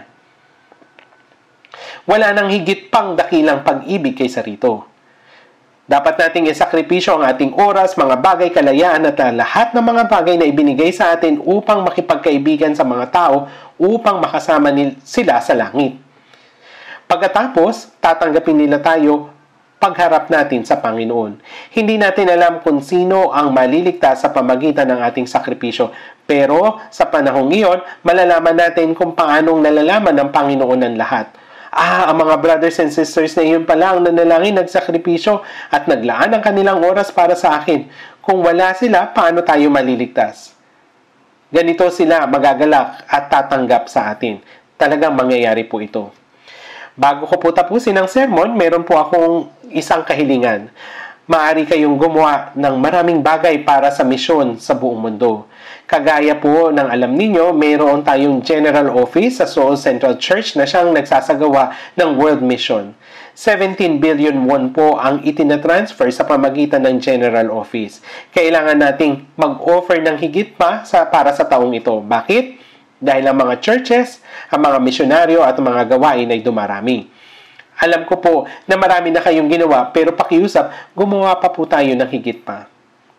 Wala nang higit pang dakilang pag-ibig kaysa rito. Dapat nating isakripisyo ang ating oras, mga bagay, kalayaan at lahat ng mga bagay na ibinigay sa atin upang makipagkaibigan sa mga tao upang makasama sila sa langit. Pagkatapos, tatanggapin nila tayo pagharap natin sa Panginoon. Hindi natin alam kung sino ang maliligtas sa pamagitan ng ating sakripisyo. Pero sa panahong iyon, malalaman natin kung paanong nalalaman ng Panginoon ang lahat. Ah, ang mga brothers and sisters na iyon pala ang nanalangin, nagsakripisyo at naglaan ang kanilang oras para sa akin. Kung wala sila, paano tayo maliligtas? Ganito sila magagalak at tatanggap sa atin. Talagang mangyayari po ito. Bago ko po tapusin ang sermon, meron po akong isang kahilingan. Maaari kayong gumawa ng maraming bagay para sa misyon sa buong mundo. Kagaya po ng alam ninyo, mayroon tayong General Office sa Seoul Central Church na siyang nagsasagawa ng World Mission. seventeen billion won po ang itinatransfer sa pamagitan ng General Office. Kailangan nating mag-offer ng higit pa sa, para sa taong ito. Bakit? Dahil ang mga churches, ang mga misyonaryo at ang mga gawain ay dumarami. Alam ko po na marami na kayong ginawa, pero pakiusap, gumawa pa po tayo ng higit pa.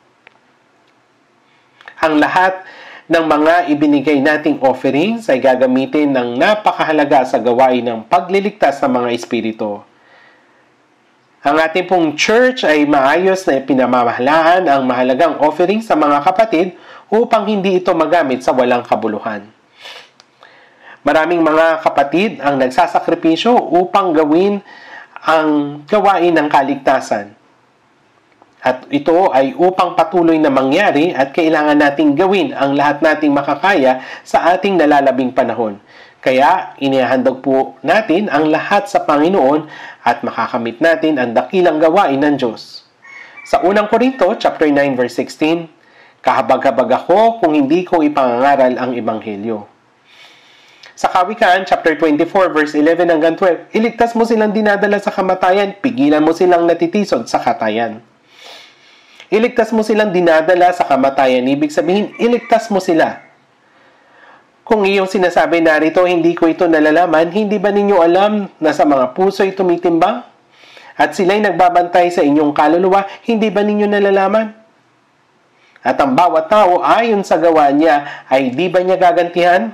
Ang lahat ng mga ibinigay nating offerings ay gagamitin ng napakahalaga sa gawain ng pagliligtas ng mga espiritu. Ang ating pong church ay maayos na pinamamahalaan ang mahalagang offerings sa mga kapatid upang hindi ito magamit sa walang kabuluhan. Maraming mga kapatid ang nagsasakripisyo upang gawin ang gawain ng kaligtasan. At ito ay upang patuloy na mangyari at kailangan nating gawin ang lahat nating makakaya sa ating nalalabing panahon. Kaya inihahandog po natin ang lahat sa Panginoon at makakamit natin ang dakilang gawain ng Diyos. Sa unang Korinto, chapter nine, verse sixteen, kahabag-habag ako kung hindi ko ipangangaral ang Ebanghelyo. Sa Kawikaan, chapter twenty-four, verse eleven hanggang twelve, iligtas mo silang dinadala sa kamatayan, pigilan mo silang natitisod sa katayan. Iligtas mo silang dinadala sa kamatayan, ibig sabihin, iligtas mo sila. Kung iyong sinasabi narito, hindi ko ito nalalaman, hindi ba ninyo alam na sa mga puso'y tumitimbang? At sila'y nagbabantay sa inyong kaluluwa, hindi ba ninyo nalalaman? At ang bawat tao ayon sa gawa niya, ay di ba niya gagantihan?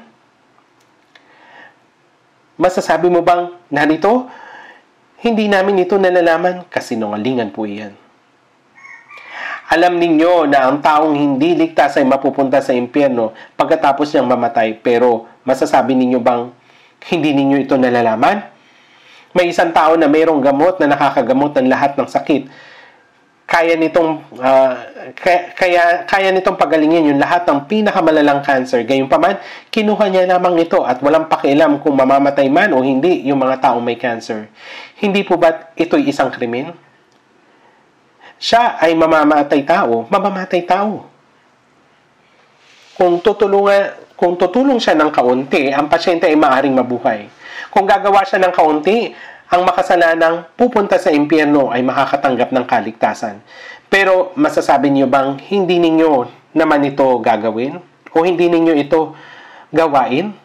Masasabi mo bang, narito, hindi namin ito nalalaman? Kasinungalingan po iyan. Alam ninyo na ang taong hindi ligtas ay mapupunta sa impyerno pagkatapos niyang mamatay. Pero masasabi ninyo bang hindi ninyo ito nalalaman? May isang tao na mayroong gamot na nakakagamot ng lahat ng sakit. kaya nitong uh, kaya, kaya kaya nitong pagalingin yung lahat ng pinakamalalang cancer. Gayunpaman, kinuha niya lamang ito at walang pakialam kung mamamatay man o hindi yung mga taong may cancer. Hindi po ba ito'y isang krimen? Siya ay mamamatay tao, mamamatay tao. Kung tutulungan, kung tutulong siya ng kaunti, ang pasyente ay maaaring mabuhay. Kung gagawa siya ng kaunti, ang makasalanang pupunta sa impyerno ay makakatanggap ng kaligtasan. Pero masasabi niyo bang hindi ninyo naman ito gagawin? O hindi ninyo ito gawain?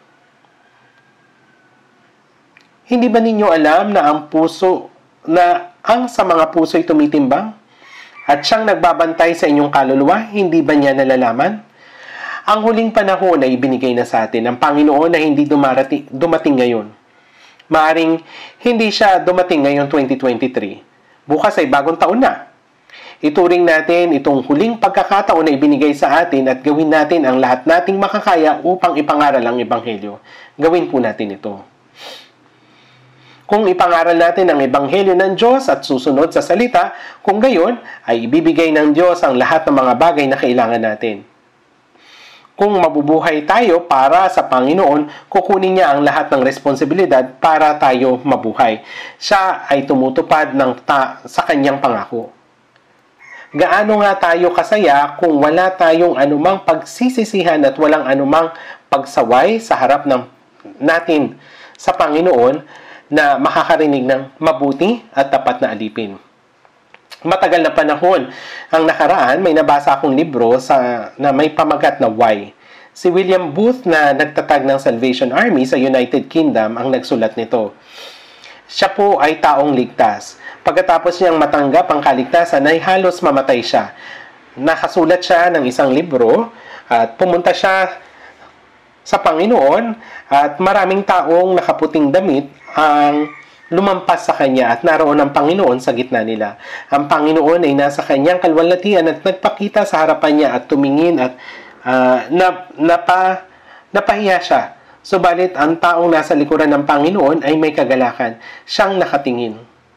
Hindi ba ninyo alam na ang puso, na ang sa mga puso'y tumitimbang? At siyang nagbabantay sa inyong kaluluwa, hindi ba niya nalalaman? Ang huling panahon ay ibinigay na sa atin ng Panginoon na hindi dumarating, dumating ngayon. Maaring hindi siya dumating ngayong twenty twenty-three. Bukas ay bagong taon na. Ituring natin itong huling pagkakataon na ibinigay sa atin at gawin natin ang lahat nating makakaya upang ipangaral ang Ebanghelyo. Gawin po natin ito. Kung ipangaral natin ang Ebanghelyo ng Diyos at susunod sa salita, kung gayon, ay ibibigay ng Diyos ang lahat ng mga bagay na kailangan natin. Kung mabubuhay tayo para sa Panginoon, kukunin niya ang lahat ng responsibilidad para tayo mabuhay. Siya ay tumutupad ng ta- sa kanyang pangako. Gaano nga tayo kasaya kung wala tayong anumang pagsisisihan at walang anumang pagsaway sa harap ng natin sa Panginoon na makakarinig ng mabuti at tapat na alipin. Matagal na panahon ang nakaraan, may nabasa akong libro sa, na may pamagat na Why. Si William Booth na nagtatag ng Salvation Army sa United Kingdom ang nagsulat nito. Siya po ay taong ligtas. Pagkatapos niyang matanggap ang kaligtasan ay halos mamatay siya. Nakasulat siya ng isang libro at pumunta siya sa Panginoon at maraming taong nakaputing damit ang lumampas sa kanya at naroon ang Panginoon sa gitna nila. Ang Panginoon ay nasa kanyang kalwalhatian at nagpakita sa harapan niya at tumingin at uh, na, napa, napahiya siya. Subalit ang taong nasa likuran ng Panginoon ay may kagalakan. Siyang nakatingin.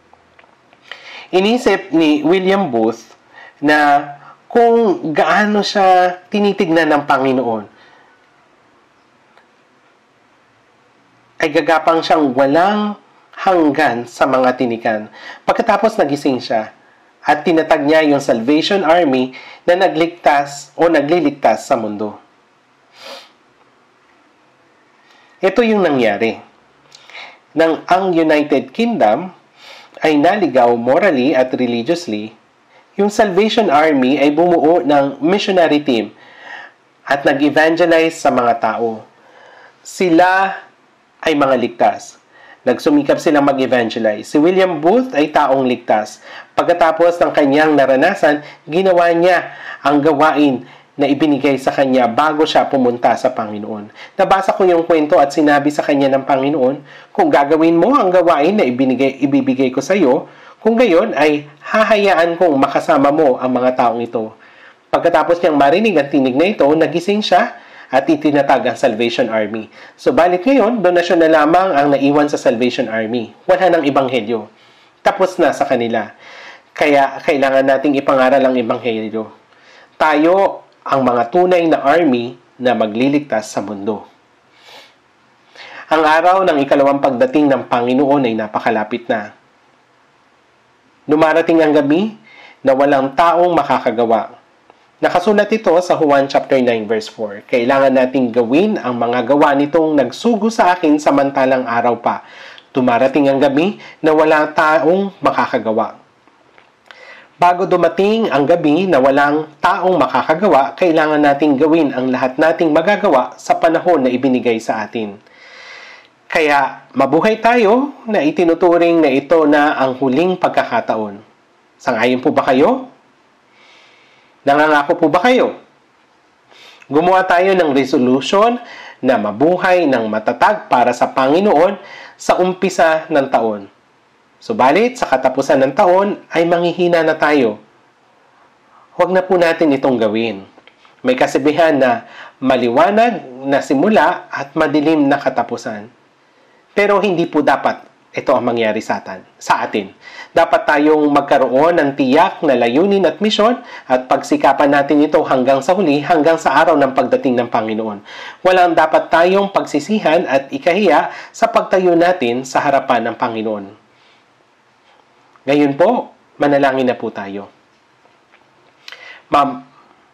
Inisip ni William Booth na kung gaano siya tinitignan ng Panginoon, ay gagapang siyang walang hanggan sa mga tinikan. Pagkatapos nagising siya at tinatag niya yung Salvation Army na nagligtas o nagliligtas sa mundo. Ito yung nangyari. Nang ang United Kingdom ay naligaw morally at religiously, yung Salvation Army ay bumuo ng missionary team at nag-evangelize sa mga tao. Sila ay mga ligtas. Nagsumikap silang mag-evangelize. Si William Booth ay taong ligtas. Pagkatapos ng kanyang naranasan, ginawa niya ang gawain na ibinigay sa kanya bago siya pumunta sa Panginoon. Nabasa ko yung kwento at sinabi sa kanya ng Panginoon, kung gagawin mo ang gawain na ibinigay, ibibigay ko sa iyo, kung gayon ay hahayaan kong makasama mo ang mga taong ito. Pagkatapos niyang marinig ang tinig na ito, nagising siya at itinatag ang Salvation Army. Subalit ngayon, donasyon na lamang ang naiwan sa Salvation Army. Wala nang ebanghelyo. Tapos na sa kanila. Kaya kailangan nating ipangaral ang ebanghelyo. Tayo ang mga tunay na army na magliligtas sa mundo. Ang araw ng ikalawang pagdating ng Panginoon ay napakalapit na. Dumarating ang gabi na walang taong makakagawa. Nakasulat ito sa Juan chapter nine verse four. Kailangan nating gawin ang mga gawa nitong nagsugo sa akin samantalang araw pa. Dumarating ang gabi na walang taong makakagawa. Bago dumating ang gabi na walang taong makakagawa, kailangan nating gawin ang lahat nating magagawa sa panahon na ibinigay sa atin. Kaya mabuhay tayo na itinuturing na ito na ang huling pagkakataon. Sang-ayon po ba kayo? Nangangako po ba kayo? Gumawa tayo ng resolution na mabuhay ng matatag para sa Panginoon sa umpisa ng taon. Subalit, sa katapusan ng taon ay manghihina na tayo. Huwag na po natin itong gawin. May kasabihan na maliwanag na simula at madilim na katapusan. Pero hindi po dapat ito ang mangyari sa atin. Sa atin. Dapat tayong magkaroon ng tiyak na layunin at misyon at pagsikapan natin ito hanggang sa huli, hanggang sa araw ng pagdating ng Panginoon. Walang dapat tayong pagsisihan at ikahiya sa pagtayo natin sa harapan ng Panginoon. Ngayon po, manalangin na po tayo. Ma'am,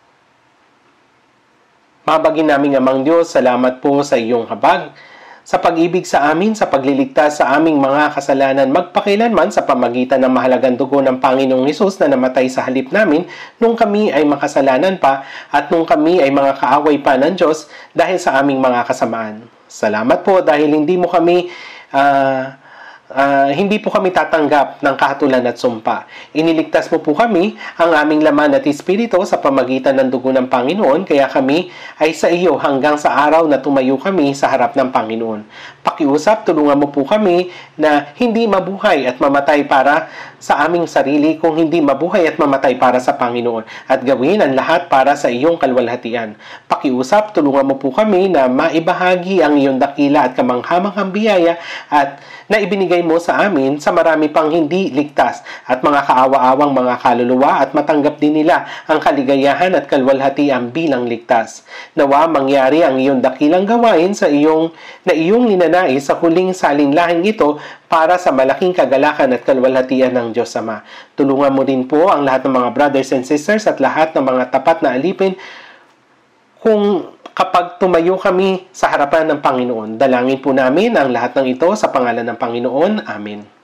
mabagin namin Amang Diyos, salamat po sa iyong habag, sa pag-ibig sa amin, sa pagliligtas sa aming mga kasalanan magpakailanman sa pamagitan ng mahalagang dugo ng Panginoong Hesus na namatay sa halip namin nung kami ay makasalanan pa at nung kami ay mga kaaway pa ng Diyos dahil sa aming mga kasamaan. Salamat po dahil hindi mo kami uh, Uh, hindi po kami tatanggap ng kahatulan at sumpa. Iniligtas mo po kami, ang aming laman at espiritu sa pamagitan ng dugo ng Panginoon, kaya kami ay sa iyo hanggang sa araw na tumayo kami sa harap ng Panginoon. Pakiusap, tulungan mo po kami na hindi mabuhay at mamatay para sa aming sarili, kung hindi mabuhay at mamatay para sa Panginoon, at gawin ang lahat para sa iyong kalwalhatian. Pakiusap, tulungan mo po kami na maibahagi ang iyong dakila at kamanghamanghang biyaya at na ibinigay mo sa amin sa marami pang hindi ligtas at mga kaawa-awang mga kaluluwa at matanggap din nila ang kaligayahan at kalwalhatian bilang ligtas. Nawa mangyari ang iyong dakilang gawain sa iyong na iyong ninanais sa huling salinlahing ito para sa malaking kagalakan at kalwalhatian ng Diyos Ama. Tulungan mo din po ang lahat ng mga brothers and sisters at lahat ng mga tapat na alipin kung kapag tumayo kami sa harapan ng Panginoon. Dalangin po namin ang lahat ng ito sa pangalan ng Panginoon. Amen.